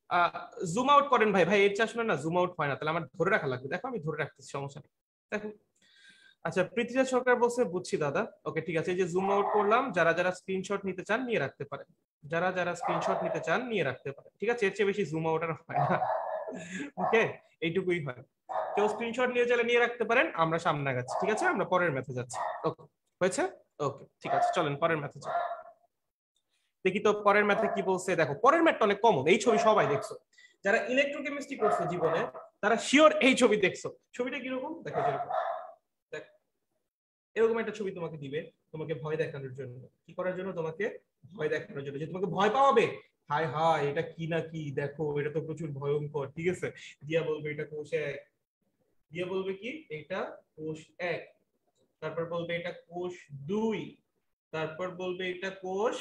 জুম আউট করেন ভাই। ভাই এর চাষ না জুম আউট হয় না, তাহলে আমার ধরে রাখা লাগবে। দেখো আমি ধরে রাখতেছি, সমস্যা নেই। দেখো, আচ্ছা, পৃথ্বীরাজ সরকার বলছে বুঝছি দাদা। ওকে, ঠিক আছে, এই যে জুম আউট করলাম, যারা যারা স্ক্রিনশট নিতে চান নিয়ে রাখতে পারেন, যারা যারা স্ক্রিনশট নিতে চান নিয়ে রাখতে পারেন। ঠিক আছে, এর চেয়ে বেশি জুম আউট আর হয় না। ওকে, এইটুকুই হয়। কেউ স্ক্রিনশট নিয়ে চলে নিয়ে রাখতে পারেন, আমরা সামনে যাচ্ছি। ঠিক আছে, আমরা পরের ম্যাথে যাচ্ছি। ওকে, হয়েছে? ওকে, ঠিক আছে, চলেন পরের ম্যাথে যাই। দেখি তো পরের ম্যাথে কি বলছে। দেখো, পরের ম্যাথটা অনেক কমন, এই ছবি সবাই দেখছো, যারা ইলেকট্রোকেমিস্ট্রি করছো জীবনে তারা শিওর এই ছবি দেখছো। ছবিটা কিরকম দেখো, যেরকম দেখ, এরকম একটা ছবি তোমাকে দিবে, তোমাকে ভয় দেখানোর জন্য। কি করার জন্য? তোমাকে ভয় দেখানোর জন্য, যে তোমাকে ভয় পাওয়াবে। হায় হায়, এটা কি না কি, দেখো এটা তো প্রচুর ভয়ঙ্কর। ঠিক আছে, দিয়া বলবে এটা কোষ এক, দিয়া বলবে কি এটা কোষ এক, তারপর বলবে এটা কোষ দুই, তারপর বলবে এটা কোষ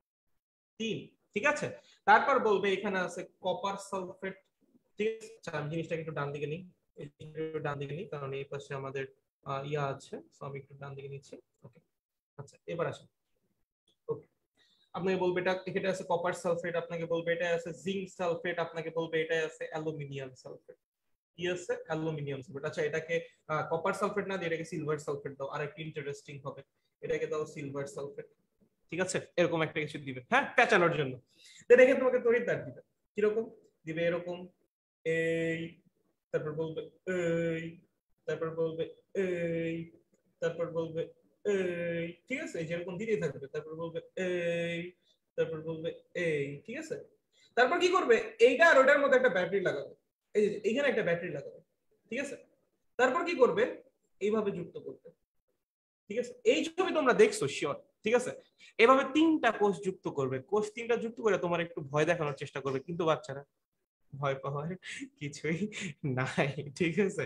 তিন। ঠিক আছে, তারপর বলবে এখানে আছে কপার সালফেট। ঠিক আছে, আমি জিনিসটাকে একটু ডান দিকে নিই, ডান দিকে নিই, কারণ এই পাশে আমাদের ইয়া আছে, আমি একটু ডান দিকে নিচ্ছি। ওকে, আচ্ছা, এবার আসুন। ওকে, আপনাকে বলবে এটা এখানে আছে কপার সালফেট, আপনাকে বলবে এটা আছে জিঙ্ক সালফেট, আপনাকে বলবে এটা আছে অ্যালুমিনিয়াম সালফেট। কি আছে? Aluminium sulphate. আচ্ছা, এটাকে কপার সালফেট না দিয়ে এটাকে সিলভার সালফেট দাও, আর একটু ইন্টারেস্টিং হবে। এটাকে দাও সিলভার সালফেট। ঠিক আছে, এরকম একটা কিছু দিবে, হ্যাঁ, পেঁচানোর জন্য। দেখে তোমাকে তড়িৎদ্বার দিবে, কিরকম দিবে? এরকম, এই, তারপর বলবে এই, তারপর বলবে এই, তারপর বলবে এই। ঠিক আছে, যেরকম দিতেই থাকবে, তারপর বলবে এই, তারপর বলবে এই। ঠিক আছে, তারপর কি করবে? এইটা আর ওটার মধ্যে একটা ব্যাটারি লাগাবে, এই যে এইখানে একটা ব্যাটারি লাগাবে। ঠিক আছে, তারপর কি করবে? এইভাবে যুক্ত করবে। ঠিক আছে, এই ছবি তোমরা দেখছো শিওর। ঠিক আছে, এভাবে তিনটা কোষ যুক্ত করবে, কোষ তিনটা যুক্ত করে তোমার একটু ভয় দেখানোর চেষ্টা করবে, কিন্তু বাচ্চারা ভয় পাওয়ার কিছুই নাই। ঠিক আছে,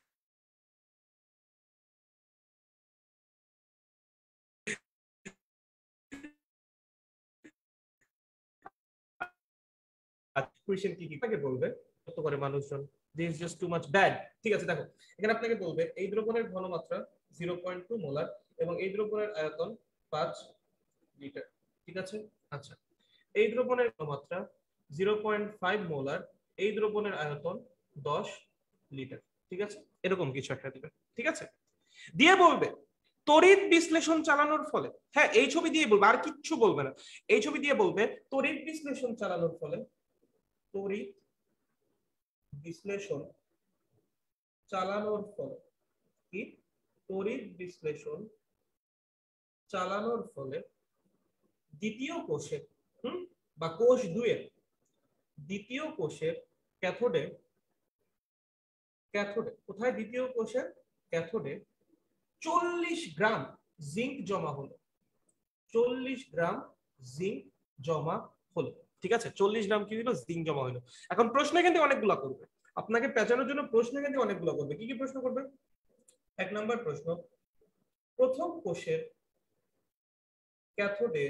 কোয়েশ্চেন কি কি আপনাকে বলবে কত করে মানুষজন, this is just too much bad. ঠিক আছে, দেখো এখানে আপনাকে বলবে এই দ্রবণের ঘনমাত্রা জিরো পয়েন্ট টু মোলার এবং এই দ্রবণের আয়তন পাঁচ লিটার। ঠিক আছে, আচ্ছা, এই দ্রবণের ঘনমাত্রা জিরো পয়েন্ট ফাইভ মোলার, এই দ্রবণের আয়তন দশ লিটার। ঠিক আছে, এরকম কিছু একটা দিবে। ঠিক আছে, দিয়ে বলবে তড়িৎ বিশ্লেষণ চালানোর ফলে, হ্যাঁ এই ছবি দিয়ে বলবে, আর কিচ্ছু বলবে না, এই ছবি দিয়ে বলবে তড়িৎ বিশ্লেষণ চালানোর ফলে, তড়িৎ বিশ্লেষণ চালানোর ফলে কি, তড়িৎ বিশ্লেষণ চালানোর ফলে দ্বিতীয় কোষের হুম বা কোষ দুইয়ের দ্বিতীয় কোষের ক্যাথোডে, ক্যাথোডে কোথায়, দ্বিতীয় কোষের ক্যাথোডে চল্লিশ গ্রাম জিঙ্ক জমা হলো, চল্লিশ গ্রাম জিঙ্ক জমা হলো। ঠিক আছে, চল্লিশ গ্রাম কি হলো, জিঙ্ক জমা হলো। এখন প্রশ্ন এখান থেকে অনেকগুলো করবে, আপনাকে পেঁচানোর জন্য প্রশ্ন এখান থেকে অনেকগুলো করবে। কি কি প্রশ্ন করবে? এক নম্বর প্রশ্ন, প্রথম কোষের ক্যাথোডে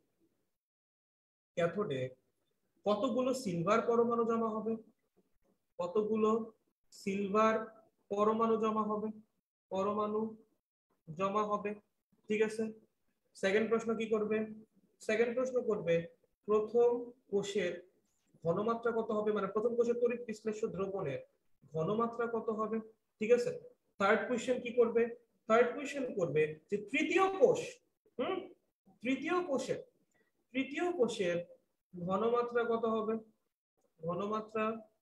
ক্যাথোডে কতগুলো সিলভার পরমাণু জমা হবে, কতগুলো সিলভার পরমাণু জমা হবে, পরমাণু জমা হবে। ঠিক আছে, সেকেন্ড প্রশ্ন কি করবে, সেকেন্ড প্রশ্ন করবে প্রথম কোষের ঘনমাত্রা কত হবে, মানে প্রথম কোষের তড়িৎ বিশ্লেষ্য দ্রবণের ঘনমাত্রা কত হবে। ঠিক আছে, থার্ড কোশ্চেন কি করবে, থার্ড কোশ্চেন করবে যে তৃতীয় কোষ হুম তৃতীয় কোষের তৃতীয় কোষের ঘনমাত্রা কত হবে, ঘনমাত্রা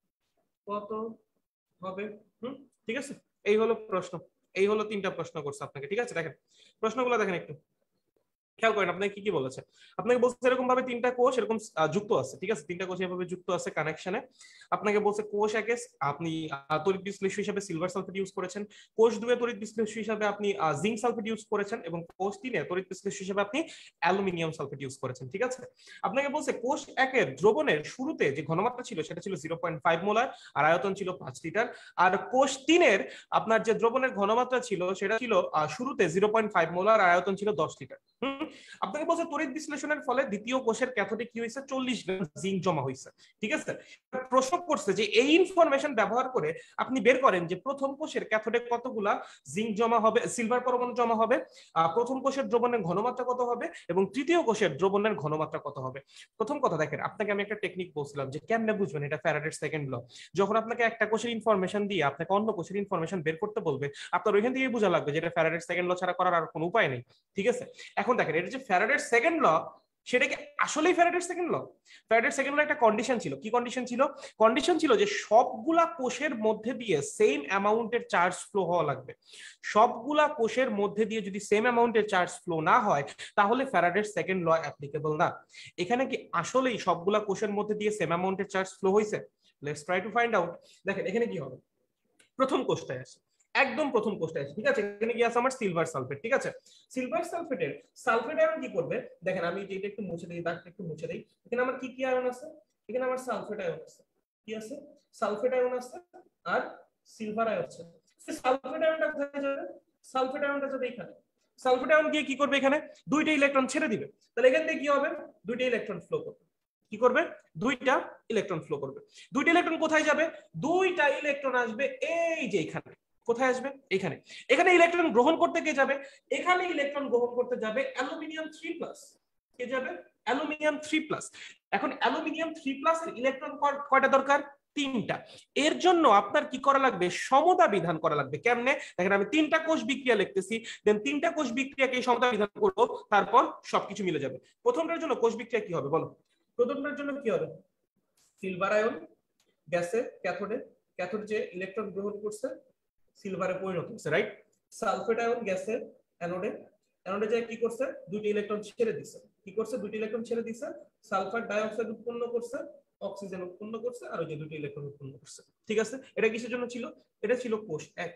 কত হবে। হুম ঠিক আছে, এই হলো প্রশ্ন, এই হলো তিনটা প্রশ্ন করছে আপনাকে। ঠিক আছে, দেখেন প্রশ্নগুলো দেখেন একটু খেয়াল করেন আপনাকে কি কি বলেছে। আপনাকে বলছে এরকম ভাবে তিনটা কোষ এরকম যুক্ত আছে। ঠিক আছে, তিনটা কোষ এভাবে যুক্ত আছে কানেকশনে। আপনাকে বলছে কোষ একে আপনি তড়িৎ বিশ্লেষ্য হিসেবে সিলভার সালফেট ইউজ করেছেন, কোষ দুয়ে তড়িৎ বিশ্লেষ্য হিসেবে আপনি জিঙ্ক সালফেট ইউজ করেছেন, এবং কোষ তিনে তড়িৎ বিশ্লেষ্য হিসেবে আপনি অ্যালুমিনিয়াম সালফেট ইউজ করেছেন। ঠিক আছে, আপনাকে বলছে কোষ একের দ্রবণের শুরুতে যে ঘনমাত্রা ছিল সেটা ছিল জিরো পয়েন্ট ফাইভ মোলার আর আয়তন ছিল পাঁচ লিটার, আর কোষ তিনের আপনার যে দ্রবণের ঘনমাত্রা ছিল সেটা ছিল শুরুতে জিরো পয়েন্ট ফাইভ মোলার আর আয়তন ছিল দশ লিটার। হুম আপনাকে বলছে তড়িৎ বিশ্লেষণের ফলে দ্বিতীয় কোষের ক্যাথোডে কি হয়েছে, চল্লিশ গ্রাম জিঙ্ক জমা হয়েছে। ঠিক আছে, প্রশ্ন করছে যে এই ইনফরমেশন ব্যবহার করে আপনি বের করেন যে প্রথম কোষের ক্যাথোডে কতগুলা জিঙ্ক জমা হবে, সিলভার পরমাণু জমা হবে, প্রথম কোষের দ্রবণের ঘনমাত্রা কত হবে, এবং তৃতীয় কোষের দ্রবণের ঘনমাত্রা কত হবে। প্রথম কথা দেখেন, আপনাকে আমি একটা টেকনিক বলছিলাম যে কেমনে বুঝবেন এটা ফ্যারাডের সেকেন্ড ল। যখন আপনাকে একটা কোষের ইনফরমেশন দিয়ে আপনাকে অন্য কোষের ইনফরমেশন বের করতে বলবে, আপনার ওইখান থেকেই বোঝা লাগবে যে এটা ফ্যারাডের সেকেন্ড ল ছাড়া করার আর কোনো উপায় নেই। ঠিক আছে, এখন দেখেন এটা যে ফ্যারাডের সেকেন্ড ল, সেটা কি আসলেই ফ্যারাডের সেকেন্ড ল? ফ্যারাডের সেকেন্ড ল একটা কন্ডিশন ছিল। কি কন্ডিশন ছিল? কন্ডিশন ছিল যে সবগুলা কোষের মধ্যে দিয়ে সেম অ্যামাউন্টের চার্জ ফ্লো হওয়া লাগবে। সবগুলা কোষের মধ্যে দিয়ে যদি সেম অ্যামাউন্টের চার্জ ফ্লো না হয় তাহলে ফ্যারাডের সেকেন্ড ল অ্যাপ্লিকেবল না। এখানে কি আসলেই সবগুলা কোষের মধ্যে দিয়ে সেম অ্যামাউন্টের চার্জ ফ্লো হয়েছে? Let's try to find out. দেখেন এখানে কি হবে, প্রথম কোষটায় আছে, একদম প্রথম কোষটায় আছে। ঠিক আছে, এখানে কি আছে আমার সিলভার সালফেট। ঠিক আছে, সিলভার সালফেটের সালফেট আয়ন কি করবে, দেখেন আমি যেটা একটু মুছে দিই, দাগটা একটু মুছে দিই। এখানে আমার কি কি আয়ন আছে, এখানে আমার সালফেট আয়ন আছে। কি আছে? সালফেট আয়ন আছে আর সিলভার আয়ন আছে। সালফেট আয়নটা কোথায় যাবে, সালফেট আয়নটা যাবে এখানে। সালফেট আয়ন গিয়ে কি করবে, এখানে দুইটা ইলেকট্রন ছেড়ে দিবে। তাহলে এখান থেকে কি হবে, দুইটা ইলেকট্রন ফ্লো করবে। কি করবে, দুইটা ইলেকট্রন ফ্লো করবে। দুইটা ইলেকট্রন কোথায় যাবে, দুইটা ইলেকট্রন আসবে এই যে এখানে। কোথায় আসবে, এখানে। এখানে ইলেকট্রন গ্রহণ করতে কে যাবে, এখানে ইলেকট্রন গ্রহণ করতে যাবে অ্যালুমিনিয়াম থ্রি প্লাস। কে যাবে, অ্যালুমিনিয়াম থ্রি প্লাস। এখন অ্যালুমিনিয়াম থ্রি প্লাস এর ইলেকট্রন কয়টা দরকার, তিনটা। এর জন্য আপনার কি করা লাগবে, সমতা বিধান করা লাগবে। কেমনে, দেখেন আমি তিনটা কোষ বিক্রিয়া লিখতেছি, দেন তিনটা কোষ বিক্রিয়াকে সমতা বিধান করব, তারপর সবকিছু মিলে যাবে। প্রথমটার জন্য কোষ বিক্রিয়া কি হবে বলো, প্রথমটার জন্য কি হবে, সিলভার আয়ন গ্যাসে ক্যাথোডে, ক্যাথোড যে ইলেকট্রন গ্রহণ করছে সিলভারে পরিণত হচ্ছে, রাইট। সালফেট আয়ন গ্যাসে অ্যানোডে, অ্যানোডে যে কি করছে, দুইটা ইলেকট্রন ছেড়ে দিছে। কি করছে, দুইটা ইলেকট্রন ছেড়ে দিছে, সালফার ডাই অক্সাইড উৎপন্ন করছে, অক্সিজেন উৎপন্ন করছে, আর ওই যে দুইটা ইলেকট্রন উৎপন্ন করছে। ঠিক আছে, এটা কিসের জন্য ছিল, এটা ছিল কোষ এক,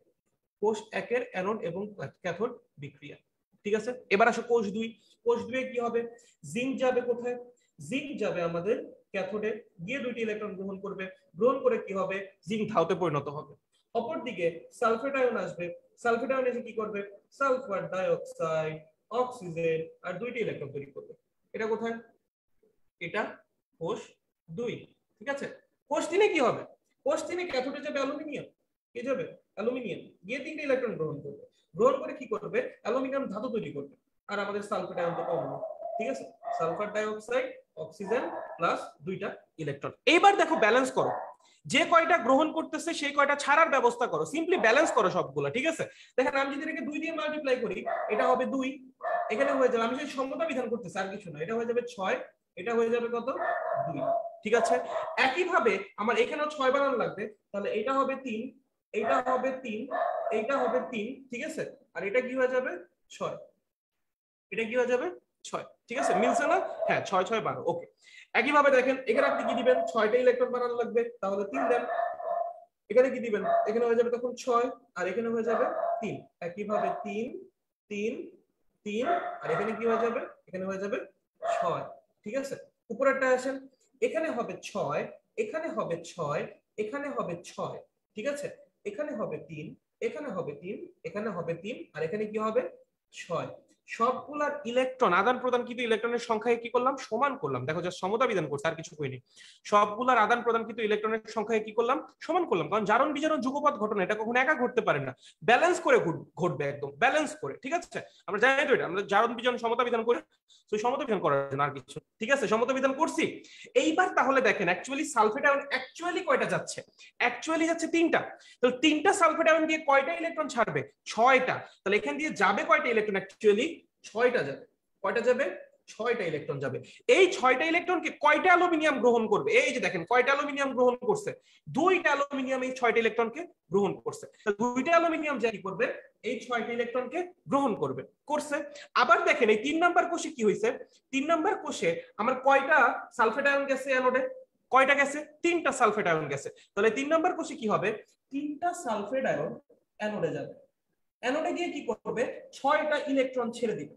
কোষ একের অ্যানোড এবং ক্যাথোড বিক্রিয়া। ঠিক আছে, এবার আসো কোষ দুই। কোষ দুই কি হবে, জিঙ্ক যাবে কোথায়, জিঙ্ক যাবে আমাদের ক্যাথোডে, গিয়ে দুইটি ইলেকট্রন গ্রহণ করবে, গ্রহণ করে কি হবে, জিঙ্ক ধাতুতে পরিণত হবে। অপরদিকে সালফেট আয়ন আসবে, সালফেট আয়ন এসে কি করবে, সালফার ডাই অক্সাইড, অক্সিজেন আর দুইটি ইলেকট্রন তৈরি করবে। এটা কোথায়, এটা কোষ দুই। ঠিক আছে, কোষ তিনে কি হবে, কোষ তিনে ক্যাথোডে যাবে অ্যালুমিনিয়াম, কি যাবে, অ্যালুমিনিয়াম, গিয়ে তিনটে ইলেকট্রন গ্রহণ করবে, গ্রহণ করে কি করবে, অ্যালুমিনিয়াম ধাতু তৈরি করবে। আর আমাদের সালফেট আয়ন তো কমন। ঠিক আছে, sulphur dioxide, oxygen plus দুইটা ইলেকট্রন। এইবার দেখো ব্যালেন্স করো, যে কয়টা গ্রহণ করতেছে সেই কয়টা ছাড়ার ব্যবস্থা করো, সিম্পলি ব্যালেন্স করো সবগুলো, ঠিক আছে? দেখেন আমি যদি এটাকে দুই দিয়ে মাল্টিপ্লাই করি, এটা হবে দুই, এখানে হয়ে যাবে, আমি সেই সমতা বিধান করতেছি আর কিছু না, এটা হয়ে যাবে ছয়, এটা হয়ে যাবে কত, দুই, ঠিক আছে? একইভাবে আমার এখানেও ছয় বানানো লাগবে, তাহলে এটা হবে তিন, এইটা হবে তিন, এইটা হবে তিন, ঠিক আছে? আর এটা কি হয়ে যাবে, ছয়, এটা কি হয়ে যাবে, ছয়, ঠিক আছে? মিলছে না? হ্যাঁ, ছয় ছয় বারো, ওকে। একইভাবে দেখেন এখানে আপনি কি দিবেন, ছয়টা ইলেকট্রন বানানো লাগবে, তাহলে তিন দেন। এখানে কি দিবেন, এখানে হয়ে যাবে তখন ছয়, আর এখানে হয়ে যাবে তিন। একইভাবে তিন তিন তিন, আর এখানে কি হয়ে যাবে, এখানে হয়ে যাবে ছয়, ঠিক আছে? উপরেরটা আসেন, এখানে হবে ছয়, এখানে হবে ছয়, এখানে হবে ছয়, ঠিক আছে? এখানে হবে তিন, এখানে হবে তিন, এখানে হবে তিন, আর এখানে কি হবে, ছয়। সবগুলার ইলেকট্রন আদান প্রদান কিন্তু ইলেকট্রনের সংখ্যায় কি করলাম, সমান করলাম। দেখো যে সমতা বিধান করছে, আর কিছু কইনি। সবগুলার আদান প্রদান কিন্তু ইলেকট্রনের সংখ্যায় কি করলাম, সমান করলাম। কারণ জারণ বিজারণ যুগপৎ ঘটনা, এটা কখনো একা ঘটতে পারে না, ব্যালেন্স করে ঘটবে, একদম ব্যালেন্স করে, ঠিক আছে? আমরা জানি তো এটা, আমরা জারণ বিজারণ সমতা বিধান করি, তো সমতা বিধান করার জন্য আর কিছু, ঠিক আছে? সমতা বিধান করছি। এইবার তাহলে দেখেন অ্যাকচুয়ালি সালফেট আয়ন অ্যাকচুয়ালি কয়টা যাচ্ছে, অ্যাকচুয়ালি যাচ্ছে তিনটা। তাহলে তিনটা সালফেট আয়ন দিয়ে কয়টা ইলেকট্রন ছাড়বে, ছয়টা। তাহলে এখান দিয়ে যাবে কয়টা ইলেকট্রন, অ্যাকচুয়ালি ছয়টা যাবে। কয়টা যাবে, ছয়টা ইলেকট্রন যাবে। এই ছয়টা ইলেকট্রনকে কয়টা অ্যালুমিনিয়াম গ্রহণ করবে, এই যে দেখেন কয়টা অ্যালুমিনিয়াম গ্রহণ করছে, দুইটা অ্যালুমিনিয়াম এই ছয়টা ইলেকট্রনকে গ্রহণ করছে। দুইটা অ্যালুমিনিয়াম যা কি করবে, এই ছয়টা ইলেকট্রনকে গ্রহণ করবে, করছে। আবার দেখেন এই তিন নাম্বার কোষে কি হয়েছে, তিন নাম্বার কোষে আমার কয়টা সালফেট আয়ন গেছে অ্যানোডে, কয়টা গেছে, তিনটা সালফেট আয়ন গেছে। তাহলে তিন নাম্বার কোষে কি হবে, তিনটা সালফেট আয়ন অ্যানোডে যাবে। অ্যানোডে গিয়ে কি করবে, ছয়টা ইলেকট্রন ছেড়ে দিবে।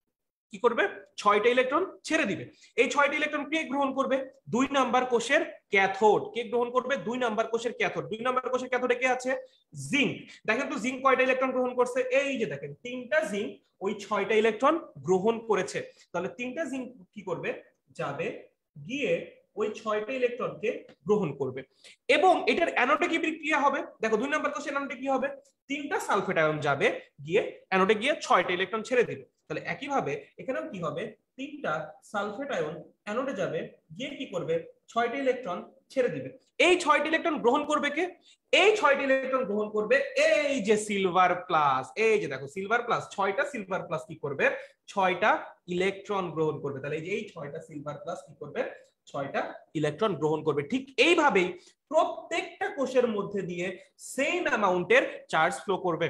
কি করবে, ছয়টা ইলেকট্রন ছেড়ে দিবে। এই ছয়টা ইলেকট্রন কে গ্রহণ করবে, দুই নাম্বার কোষের ক্যাথোড। কে গ্রহণ করবে, দুই নাম্বার কোষের ক্যাথোড। দুই নাম্বার কোষের ক্যাথোডে কে আছে, জিঙ্ক। দেখেন তো জিঙ্ক কয়টা ইলেকট্রন গ্রহণ করছে, এই যে দেখেন তিনটা জিঙ্ক ওই ছয়টা ইলেকট্রন গ্রহণ করেছে। তাহলে তিনটা জিঙ্ক কি করবে, যাবে গিয়ে ওই ছয়টা ইলেকট্রনকে গ্রহণ করবে। এবং এটার অ্যানোডে কি বিক্রিয়া হবে, দেখো দুই নাম্বার কোষের অ্যানোডে কি হবে, তিনটা সালফেট আয়ন যাবে গিয়ে অ্যানোডে গিয়ে ছয়টা ইলেকট্রন ছেড়ে দিবে। তাহলে একইভাবে এখানেও কি হবে, তিনটা সালফেট আয়ন অ্যানোডে যাবে গিয়ে কি করবে, ছয়টা ইলেকট্রন ছেড়ে দিবে। এই ছয়টা ইলেকট্রন গ্রহণ করবে কে, এই ছয়টা ইলেকট্রন গ্রহণ করবে এই যে সিলভার প্লাস। এই যে দেখো সিলভার প্লাস, ছয়টা সিলভার প্লাস কি করবে, ছয়টা ইলেকট্রন গ্রহণ করবে। তাহলে এই যে এই ছয়টা সিলভার প্লাস কি করবে, ছয়টা ইলেকট্রন গ্রহণ করবে। ঠিক এইভাবেই প্রত্যেকটা কোষের মধ্যে দিয়ে সেম অ্যামাউন্টের চার্জ ফ্লো করবে।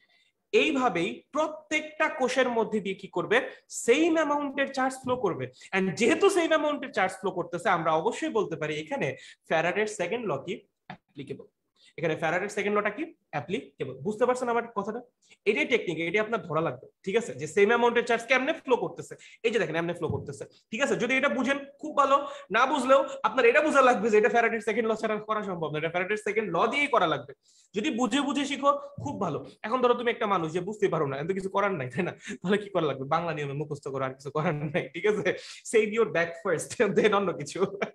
এইভাবেই প্রত্যেকটা কোষের মধ্যে দিয়ে কি করবে, সেম অ্যামাউন্টের চার্জ ফ্লো করবে। এন্ড যেহেতু সেম অ্যামাউন্টের চার্জ ফ্লো করতেছে, আমরা অবশ্যই বলতে পারি এখানে ফ্যারাডের সেকেন্ড ল কি অ্যাপ্লিকেবল। এখানে ফ্যারাডের সেকেন্ড লটা কি অ্যাপ্লিকেবল। বুঝতে পারছেন আমার কথাটা? এটাই টেকনিক, এটাই আপনার ধরা লাগবে, ঠিক আছে? যে সেম অ্যামাউন্টের চার্জ কেমনে ফ্লো করতেছে, এই যে দেখেন এমনি ফ্লো করতেছে, ঠিক আছে? যদি এটা বুঝেন খুব ভালো, না বুঝলেও আপনার এটা বোঝা লাগবে যে এটা ফ্যারাডের সেকেন্ড ল ছাড়া করা সম্ভব না, এটা ফ্যারাডের সেকেন্ড ল দিয়েই করা লাগবে। যদি বুঝে বুঝে শিখো খুব ভালো। এখন ধরো তুমি একটা মানুষ যে বুঝতে পারো না, এত কিছু করার নাই, তাই না? তাহলে কি করা লাগবে, বাংলা নিয়মে মুখস্থ করো, আর কিছু করার নাই, ঠিক আছে? Save your back first, then অন্য কিছু।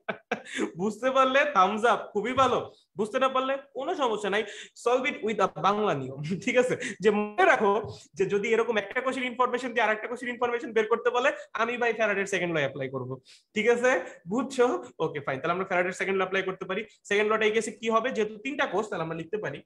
বুঝতে পারলে থামস আপ, খুবই ভালো। বুঝতে না পারলে কোনো সমস্যা নাই, solve it with a Bangla নিয়ম, ঠিক আছে? যে মনে রাখো যে যদি এরকম একটা কোশ্চেন ইনফরমেশন দিয়ে আরেকটা কোশ্চেন ইনফরমেশন বের করতে বলে, আমি বাই ফ্যারাডের সেকেন্ড ল অ্যাপ্লাই করব, ঠিক আছে? বুঝছো? ওকে ফাইন, তাহলে আমরা ফ্যারাডের সেকেন্ড ল অ্যাপ্লাই করতে পারি। সেকেন্ড লটা এই কেসে কি হবে, যেহেতু তিনটা কোষ, তাহলে আমরা লিখতে পারি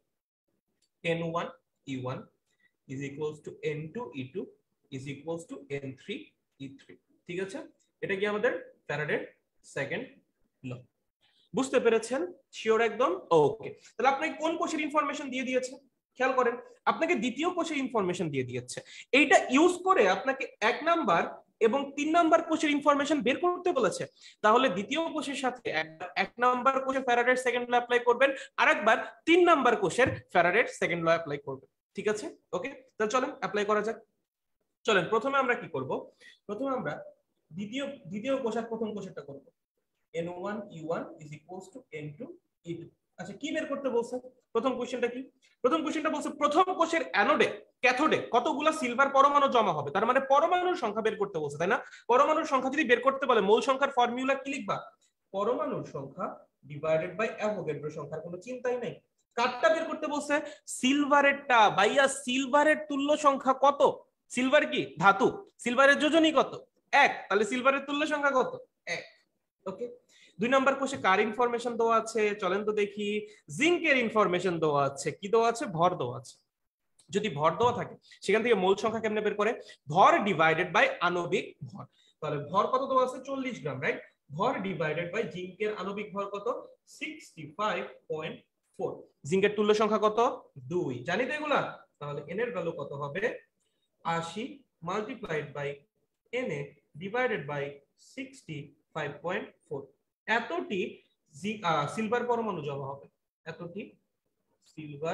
N one E one is equals to N two E two is equals to N three E three, ঠিক আছে? এটা কি আমাদের ফ্যারাডের সেকেন্ড ল। বুঝতে পেরেছেন? শিওর একদম? ওকে। তাহলে আপনাকে কোন কোষের ইনফরমেশন দিয়ে দিয়েছে, খেয়াল করেন, আপনাকে দ্বিতীয় কোষের ইনফরমেশন দিয়ে দিয়েছে। এইটা ইউজ করে আপনাকে এক নাম্বার এবং তিন নাম্বার কোষের ইনফরমেশন বের করতে বলেছে। তাহলে দ্বিতীয় কোষের সাথে এক নাম্বার কোষের ফ্যারাডের সেকেন্ড ল অ্যাপ্লাই করবেন, আরেকবার তিন নাম্বার কোষের ফ্যারাডের সেকেন্ড ল অ্যাপ্লাই করবেন, ঠিক আছে? ওকে, তাহলে চলেন অ্যাপ্লাই করা যাক। চলেন প্রথমে আমরা কি করব, প্রথমে আমরা দ্বিতীয় দ্বিতীয় কোষ আর প্রথম কোষেরটা করব। N one E one is equals to N two E two. আচ্ছা, কি বের করতে বলছে? প্রথম কোশ্চেনটা কি? প্রথম কোশ্চেনটা বলছে প্রথম কোষের অ্যানোডে ক্যাথোডে কতগুলো সিলভার পরমাণু জমা হবে। তার মানে পরমাণুর সংখ্যা বের করতে বলছে, তাই না? পরমাণুর সংখ্যা যদি বের করতে বলে, মোল সংখ্যার ফর্মুলা কি লিখবা? পরমাণুর সংখ্যা ডিভাইডেড বাই অ্যাভোগাড্রো সংখ্যার, কোনো চিন্তাই নাই। কারটা বের করতে বলছে? সিলভারেরটা। ভাইয়া সিলভারের তুল্য সংখ্যা কত? সিলভার কি ধাতু, সিলভারের যোজনী কত? এক। তাহলে সিলভারের তুল্য সংখ্যা কত? এক। ওকে, দুই নাম্বার কোষে কার ইনফরমেশন দেওয়া আছে, চলেন তো দেখি। জিঙ্কের ইনফরমেশন দেওয়া আছে, কি দেওয়া আছে, ভর দেওয়া আছে। যদি ভর দেওয়া থাকে সেখান থেকে মোল সংখ্যা কেমনে বের করে, ভর ডিভাইডেড বাই আণবিক ভর। তাহলে ভর কত দেওয়া আছে, চল্লিশ গ্রাম, রাইট। ভর ডিভাইডেড বাই জিঙ্কের আণবিক ভর কত, সিক্সটি ফাইভ পয়েন্ট ফোর। জিঙ্কের তুল্য সংখ্যা কত, দুই, জানি তো এগুলা। তাহলে এন এর ভ্যালু কত হবে, আশি multiplied by N A divided by sixty five point four. এতটি সিলভার পরমাণু জমা হবে, এতটি সিলভার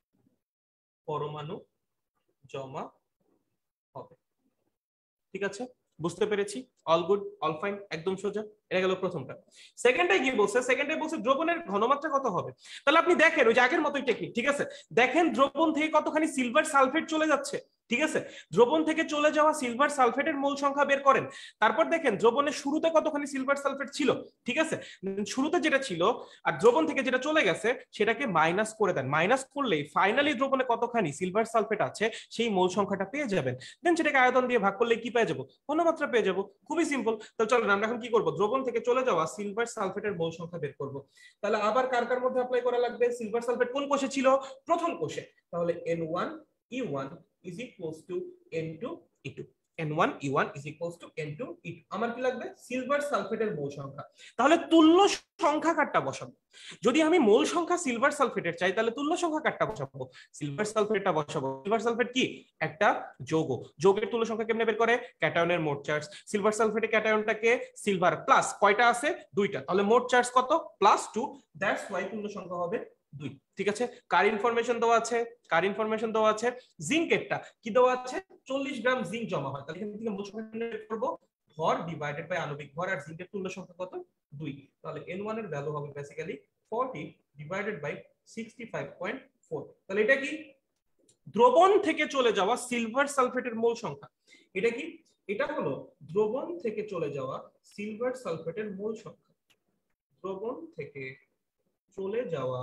পরমাণু জমা হবে। ঠিক আছে, বুঝতে পেরেছি, অল গুড, অল ফাইন, একদম সোজা। এটা গেল প্রথমটা। সেকেন্ডটাই কি বলছে, সেকেন্ডটাই বলছে দ্রবণের ঘনমাত্রা কত হবে। তাহলে আপনি দেখেন ওই যে আগের মতোই টেকনিক, ঠিক আছে। দেখেন দ্রবণ থেকে কতখানি সিলভার সালফেট চলে যাচ্ছে, ঠিক আছে। দ্রবণ থেকে চলে যাওয়া সিলভার সালফেটের মোল সংখ্যা বের করেন। তারপর দেখেন দ্রবণের শুরুতে কতখানি সিলভার সালফেট ছিল, ঠিক আছে। শুরুতে যেটা ছিল আর দ্রবণ থেকে যেটা চলে গেছে সেটাকে মাইনাস করে দেন। মাইনাস করলেই ফাইনালি দ্রবণে কতখানি সিলভার সালফেট আছে সেই মোল সংখ্যাটা পেয়ে যাবেন। দেন সেটাকে আয়তন দিয়ে ভাগ করলে কি পেয়ে যাবো, ঘনমাত্রা পেয়ে যাবো। খুবই সিম্পল। তাহলে চলেন আমরা এখন কি করবো, দ্রবণ থেকে চলে যাওয়া সিলভার সালফেটের মোল সংখ্যা বের করবো। তাহলে আবার কার কার মধ্যে অ্যাপ্লাই করা লাগবে, সিলভার সালফেট কোন কোষে ছিল, প্রথম কোষে। তাহলে N one E one is equals to N two E two, N one E one is equals to N two E two. আমার কি লাগবে, সিলভার সালফেটের মোল সংখ্যা। তাহলে তুল্য সংখ্যা কারটা বসাবো, যদি আমি মোল সংখ্যা সিলভার সালফেটের চাই তাহলে তুল্য সংখ্যা কারটা বসাবো, সিলভার সালফেটটা বসাবো। সিলভার সালফেট কি, একটা যৌগ। যৌগের তুল্য সংখ্যা কেমনে বের করে, ক্যাটায়নের মোট চার্জ। সিলভার সালফেটে ক্যাটায়নটাকে সিলভার প্লাস কয়টা আছে, দুইটা, তাহলে মোট চার্জ কত, প্লাস টু। দ্যাটস ওয়াই তুল্য সংখ্যা হবে দুই। ঠিক আছে, কার ইনফরমেশন দেওয়া আছে, কার ইনফরমেশন দেওয়া আছে, জিঙ্কেরটা কি দেওয়া আছে, চল্লিশ গ্রাম জিঙ্ক জমা হয়। তাহলে এখান থেকে মোল সংখ্যা বের করব, ভর ডিভাইডেড বাই আণবিক ভর, আর জিঙ্কের তুল্য সংখ্যা কত, দুই। তাহলে এন ওয়ান এর ভ্যালু হবে basically forty divided by sixty five point four. তাহলে এটা কি, দ্রবণ থেকে চলে যাওয়া সিলভার সালফেটের মোল সংখ্যা। এটা কি, এটা হলো দ্রবণ থেকে চলে যাওয়া সিলভার সালফেটের মোল সংখ্যা। দ্রবণ থেকে চলে যাওয়া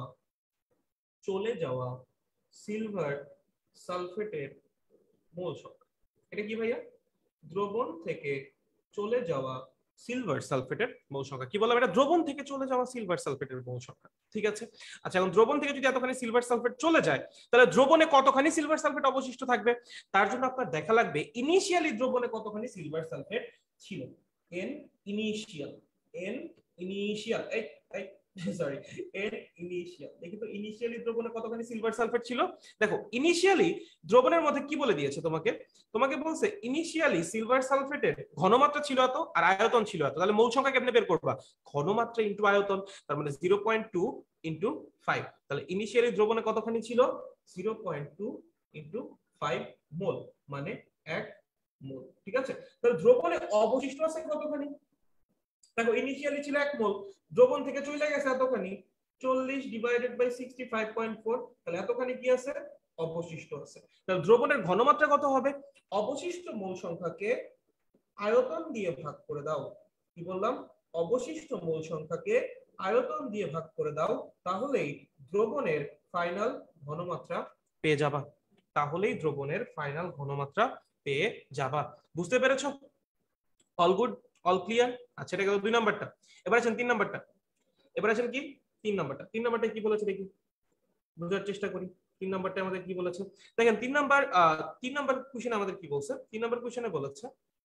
চলে যাওয়া সিলভার সালফেটের মোল সংখ্যা। এটা কি ভাইয়া, দ্রবণ থেকে চলে যাওয়া সিলভার সালফেটের মোল সংখ্যা। কি বললাম, এটা দ্রবণ থেকে চলে যাওয়া সিলভার সালফেটের মোল সংখ্যা। ঠিক আছে, আচ্ছা এখন দ্রবণ থেকে যদি এতখানি সিলভার সালফেট চলে যায় তাহলে দ্রবণে কতখানি সিলভার সালফেট অবশিষ্ট থাকবে। তার জন্য আপনার দেখা লাগবে ইনিশিয়ালি দ্রবণে কতখানি সিলভার সালফেট ছিল। এন ইনিশিয়াল, এন ইনিশিয়াল এই সরি এন ইনিশিয়াল। দেখি তো ইনিশিয়ালি দ্রবণে কতখানি সিলভার সালফেট ছিল। দেখো ইনিশিয়ালি দ্রবণের মধ্যে কি বলে দিয়েছে তোমাকে, তোমাকে বলছে ইনিশিয়ালি সিলভার সালফেটের ঘনমাত্রা ছিল এত আর আয়তন ছিল এত। তাহলে মোল সংখ্যা কেমনে বের করবা, ঘনমাত্রা ইনটু আয়তন, তার মানে zero point two into five. তাহলে ইনিশিয়ালি দ্রবণে কতখানি ছিল, zero point two into five mole, মানে এক মোল। ঠিক আছে, তাহলে দ্রবণে অবশিষ্ট আছে কতখানি, দেখো ইনিশিয়ালি ছিল এক মোল, দ্রবণ থেকে চলে গেছে এতখানি, চল্লিশ divided by sixty five point four. তাহলে এতখানি কি আছে, অবশিষ্ট আছে। তাহলে দ্রবণের ঘনমাত্রা কত হবে, অবশিষ্ট মোল সংখ্যাকে আয়তন দিয়ে ভাগ করে দাও। কি বললাম, অবশিষ্ট মোল সংখ্যাকে আয়তন দিয়ে ভাগ করে দাও, তাহলেই দ্রবণের ফাইনাল ঘনমাত্রা পেয়ে যাবা। তাহলেই দ্রবণের ফাইনাল ঘনমাত্রা পেয়ে যাবা। বুঝতে পেরেছো, অল গুড, অল ক্লিয়ার। আচ্ছা এটা গেল দুই নাম্বারটা। এবার আছেন তিন নাম্বারটা। এবার আছেন কি তিন নাম্বারটা। তিন নাম্বারটা কি বলেছে দেখি, বোঝার চেষ্টা করি। তিন নাম্বারটা আমাদের কি বলেছে দেখেন। তিন নাম্বার তিন নাম্বার কোশ্চেনে আমাদের কি বলছে, তিন নাম্বার কোশ্চেনে বলেছে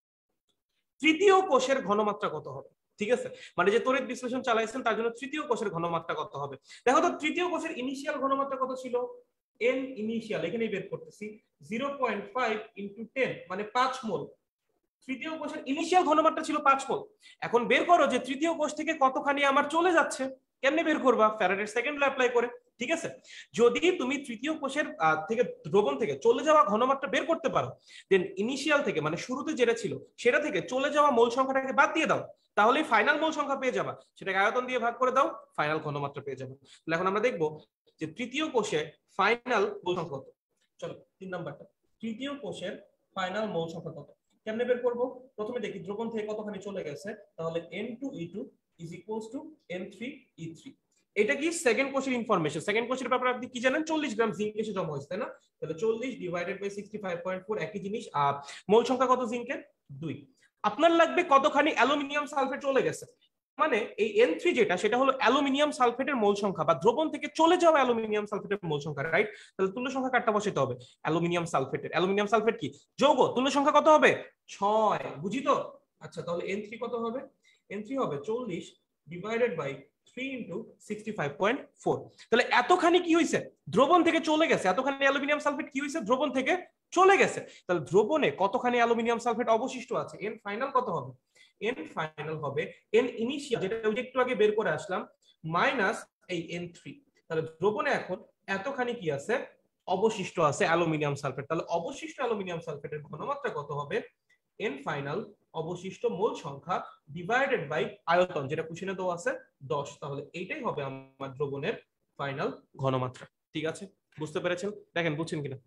তৃতীয় কোষের ঘনমাত্রা কত হবে। ঠিক আছে, মানে যে তড়িৎ বিশ্লেষণ চালাইছেন তার জন্য তৃতীয় কোষের ঘনমাত্রা কত হবে। দেখো তো তৃতীয় কোষের ইনিশিয়াল ঘনমাত্রা কত ছিল, এন ইনিশিয়াল এখানেই বের করতেছি, zero point five into ten মানে পাঁচ মোল। তৃতীয় কোষের ইনিশিয়াল ঘনমাত্রা ছিল পাঁচ মোল। এখন বের করো যে তৃতীয় কোষ থেকে কতখানি আমার চলে যাচ্ছে। কেমনে বের করবা, ফ্যারাডের সেকেন্ড ল অ্যাপ্লাই করে। ঠিক আছে, যদি তুমি তৃতীয় কোষের থেকে দ্রবণ থেকে চলে যাওয়া ঘনমাত্রা বের করতে পারো, দেন ইনিশিয়াল থেকে মানে শুরুতে যেটা ছিল সেটা থেকে চলে যাওয়া মোল সংখ্যাটাকে বাদ দিয়ে দাও, তাহলে ফাইনাল মোল সংখ্যা পেয়ে যাবা। সেটাকে আয়তন দিয়ে ভাগ করে দাও, ফাইনাল ঘনমাত্রা পেয়ে যাবে। তাহলে এখন আমরা দেখবো যে তৃতীয় কোষে ফাইনাল মোল সংখ্যা কত। চলো তিন নাম্বারটা, তৃতীয় কোষের ফাইনাল মোল সংখ্যা কত কেমনে বের করব। প্রথমে দেখি দ্রবণ থেকে কতখানি চলে গেছে, তাহলে N two E two is equals to N three E three. এটা কি সেকেন্ড কোষের ইনফরমেশন। সেকেন্ড কোষের ব্যাপারে আপনি কি জানেন, চল্লিশ গ্রাম জিঙ্ক এসে জমা হয়েছে, তাই না। তাহলে চল্লিশ divided by sixty five point four একই জিনিস। আর মোল সংখ্যা কত জিঙ্কের, দুই। আপনার লাগবে কতখানি অ্যালুমিনিয়াম সালফেট চলে গেছে। মানে এই এন থ্রি যেটা সেটা হলো অ্যালুমিনিয়াম সালফেটের মোল সংখ্যা বা দ্রবণ থেকে চলে যাওয়া অ্যালুমিনিয়াম সালফেটের মোল সংখ্যা, রাইট? তাহলে তুল্য সংখ্যা কাটটা বসাতে হবে অ্যালুমিনিয়াম সালফেটের। অ্যালুমিনিয়াম সালফেট কি যৌগ, তুল্য সংখ্যা কত হবে? ছয়, বুঝি তো? আচ্ছা তাহলে এন থ্রি কত হবে? এন থ্রি হবে চল্লিশ divided by three into sixty five point four. তাহলে এতখানি কি হয়েছে? দ্রবণ থেকে চলে গেছে। এতখানি অ্যালুমিনিয়াম সালফেট কি হয়েছে? দ্রবণ থেকে চলে গেছে। তাহলে দ্রবণে কতখানি অ্যালুমিনিয়াম সালফেট অবশিষ্ট আছে? এন ফাইনাল কত হবে? এন ফাইনাল হবে এন ইনিশিয়াল, যেটা একটু আগে বের করে আসলাম, মাইনাস এই এন থ্রি। তাহলে দ্রবণে এখন এতখানি কি আছে? অবশিষ্ট আছে অ্যালুমিনিয়াম সালফেট। তাহলে অবশিষ্ট অ্যালুমিনিয়াম সালফেটের ঘনমাত্রা কত হবে? এন ফাইনাল অবশিষ্ট মোল সংখ্যা ডিভাইডেড বাই আয়তন, যেটা কোশ্চেনে দেওয়া আছে দশ। তাহলে এইটাই হবে আমার দ্রবণের ফাইনাল ঘনমাত্রা। ঠিক আছে, বুঝতে পেরেছেন? দেখেন বুঝছেন কিনা।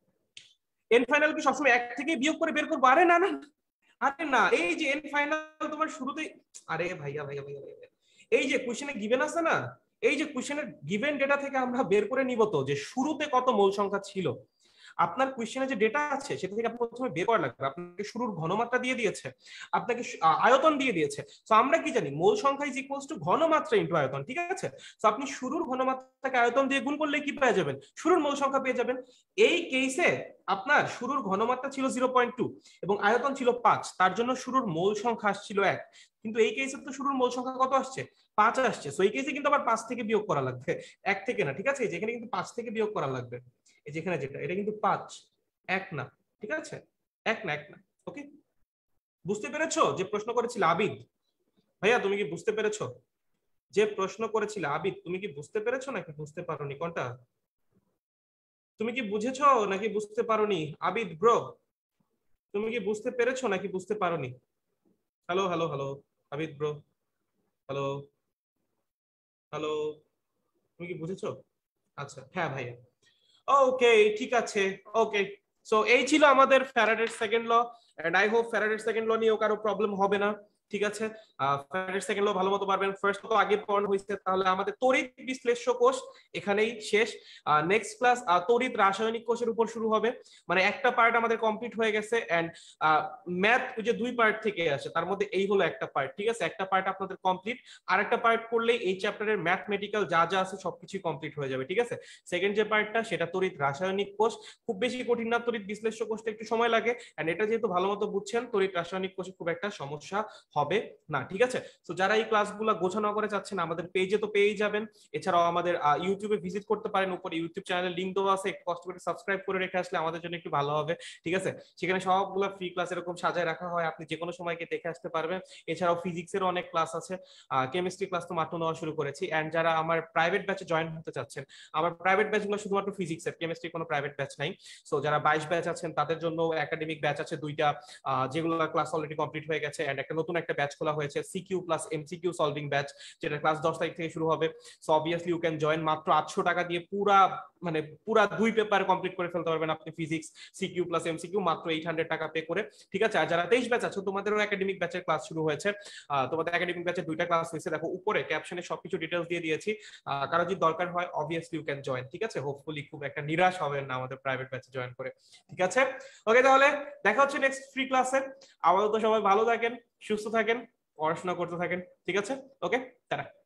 এন ফাইনাল কি সবসময় এক থেকে বিয়োগ করে বের করবো? আরে না না, আরে না, এই যে এন ফাইনাল তোমার শুরুতেই, আরে ভাইয়া ভাইয়া ভাইয়া ভাইয়া এই যে কোশ্চেনে গিভেন আছে না, এই যে কোশ্চেনের গিভেন ডেটা থেকে আমরা বের করে নিব তো যে শুরুতে কত মোল সংখ্যা ছিল। আপনার কোশ্চেনে যে ডেটা আছে সেটা থেকে আপনার প্রথমে বের করা লাগবে। আপনাকে শুরুর ঘনমাত্রা দিয়ে দিয়েছে, আপনাকে আয়তন দিয়ে দিয়েছে। তো আমরা কি জানি? মোল সংখ্যা ইজ ইকুয়ালস টু ঘনমাত্রা ইনটু আয়তন, ঠিক আছে? তো আপনি শুরুর ঘনমাত্রাকে আয়তন দিয়ে গুণ করলে কি পেয়ে যাবেন? শুরুর মোল সংখ্যা পেয়ে যাবেন। এই কেসে আপনার শুরুর ঘনমাত্রা ছিল জিরো পয়েন্ট টু এবং আয়তন ছিল পাঁচ, তার জন্য শুরুর মোল সংখ্যা আসছিল এক। কিন্তু এই কেসে তো শুরুর মোল সংখ্যা কত আসছে? পাঁচ আসছে। সো এই কেসে কিন্তু আবার পাঁচ থেকে বিয়োগ করা লাগবে, এক থেকে না, ঠিক আছে? যেখানে কিন্তু পাঁচ থেকে বিয়োগ করা লাগবে, এই যেখানে যেটা, এটা কিন্তু পাঁচ, এক না, ঠিক আছে? এক না, এক না। ওকে, বুঝতে পেরেছো? যে প্রশ্ন করেছিল আবিদ ভাইয়া, তুমি কি বুঝতে পেরেছো? যে প্রশ্ন করেছিল আবিদ, তুমি কি বুঝতে পেরেছো নাকি বুঝতে পারোনি? কোনটা? তুমি কি বুঝেছো নাকি বুঝতে পারোনি? আবিদ ব্রো, তুমি কি বুঝতে পেরেছো নাকি বুঝতে পারোনি? Hello hello hello, Abid bro, hello hello, তুমি কি বুঝেছো? আচ্ছা হ্যাঁ ভাইয়া, ওকে ঠিক আছে। ওকে, সো এই ছিল আমাদের ফ্যারাডের second law, and I hope ফ্যারাডের সেকেন্ড ল নিয়েও কারো প্রবলেম হবে না। ঠিক আছে, ফ্যারাডের সেকেন্ড ল ভালো মতো পারবেন। ফার্স্ট তো আগে পড়ানো হয়েছে, তাহলে আমাদের তড়িৎ বিশ্লেষ্য কোষ এখানেই শেষ। নেক্সট ক্লাস তড়িৎ রাসায়নিক কোষের উপর শুরু হবে। মানে একটা পার্ট আমাদের কমপ্লিট হয়ে গেছে, এন্ড ম্যাথ যে দুই পার্ট থেকে আসে তার মধ্যে এই হলো একটা পার্ট, ঠিক আছে? একটা পার্ট আপনাদের কমপ্লিট, আর একটা পার্ট করলেই এই চ্যাপ্টারের ম্যাথমেটিক্যাল যা যা আছে সবকিছু কমপ্লিট হয়ে যাবে, ঠিক আছে? সেকেন্ড যে পার্টটা সেটা তড়িৎ রাসায়নিক কোষ, খুব বেশি কঠিন না। তড়িৎ বিশ্লেষ্য কোষটা একটু সময় লাগে, এন্ড এটা যেহেতু ভালো মতো বুঝছেন, তড়িৎ রাসায়নিক কোষে খুব একটা সমস্যা হবে না, ঠিক আছে? তো যারা এই ক্লাসগুলো গোছানো করে চাচ্ছেন আমাদের পেজে তো পেয়ে যাবেন, এছাড়াও আমাদের ইউটিউবে ভিজিট করতে পারেন, উপরে ইউটিউব চ্যানেলের লিংক দেওয়া আছে, একটু কষ্ট করে সাবস্ক্রাইব করে রেখে আসলে আমাদের জন্য একটু ভালো হবে, ঠিক আছে? সেখানে সবগুলো ফ্রি ক্লাস এরকম সাজায় রাখা হয়, আপনি যে কোনো সময় গিয়ে দেখে আসতে পারবেন। এছাড়াও ফিজিক্সেরও অনেক ক্লাস আছে, কেমিস্ট্রি ক্লাস তো মাত্র নেওয়া শুরু করেছি। এন্ড যারা আমার প্রাইভেট ব্যাচে জয়েন হতে চাচ্ছেন, আমার প্রাইভেট ব্যাচগুলো শুধুমাত্র ফিজিক্সের, কেমিস্ট্রি কোনো প্রাইভেট ব্যাচ নাই। সো যারা বাইশ ব্যাচ আছেন তাদের জন্য একাডেমিক ব্যাচ আছে দুইটা, যেগুলো ক্লাস অলরেডি কমপ্লিট হয়ে গেছে, এন্ড একটা নতুন একটা ব্যাচ খোলা হয়েছে CQ plus MCQ solving batch, যেটা ক্লাস দশ তারিখ থেকে শুরু হবে। So obviously you can join, মাত্র আটশো টাকা দিয়ে পুরা মানে পুরা দুই পেপার কমপ্লিট করে ফেলতে পারবেন আপনি, ফিজিক্স সিকিউ প্লাস এমসিকিউ মাত্র এইট হান্ড্রেড টাকা পে করে, ঠিক আছে? আর যারা তেইশ ব্যাচ আছে তোমাদেরও একাডেমিক ব্যাচের ক্লাস শুরু হয়েছে, তোমাদের একাডেমিক ব্যাচের দুইটা ক্লাস হয়েছে, দেখো উপরে ক্যাপশনে সবকিছু ডিটেলস দিয়ে দিয়েছি, কারো যদি দরকার হয় অবভিয়াসলি ইউ ক্যান জয়েন, ঠিক আছে? হোপফুলি খুব একটা নিরাশ হবেন না আমাদের প্রাইভেট ব্যাচে জয়েন করে, ঠিক আছে? ওকে, তাহলে দেখা হচ্ছে নেক্সট ফ্রি ক্লাসে। আপাতত সবাই ভালো থাকেন, সুস্থ থাকেন, পড়াশোনা করতে থাকেন, ঠিক আছে? Okay, tata.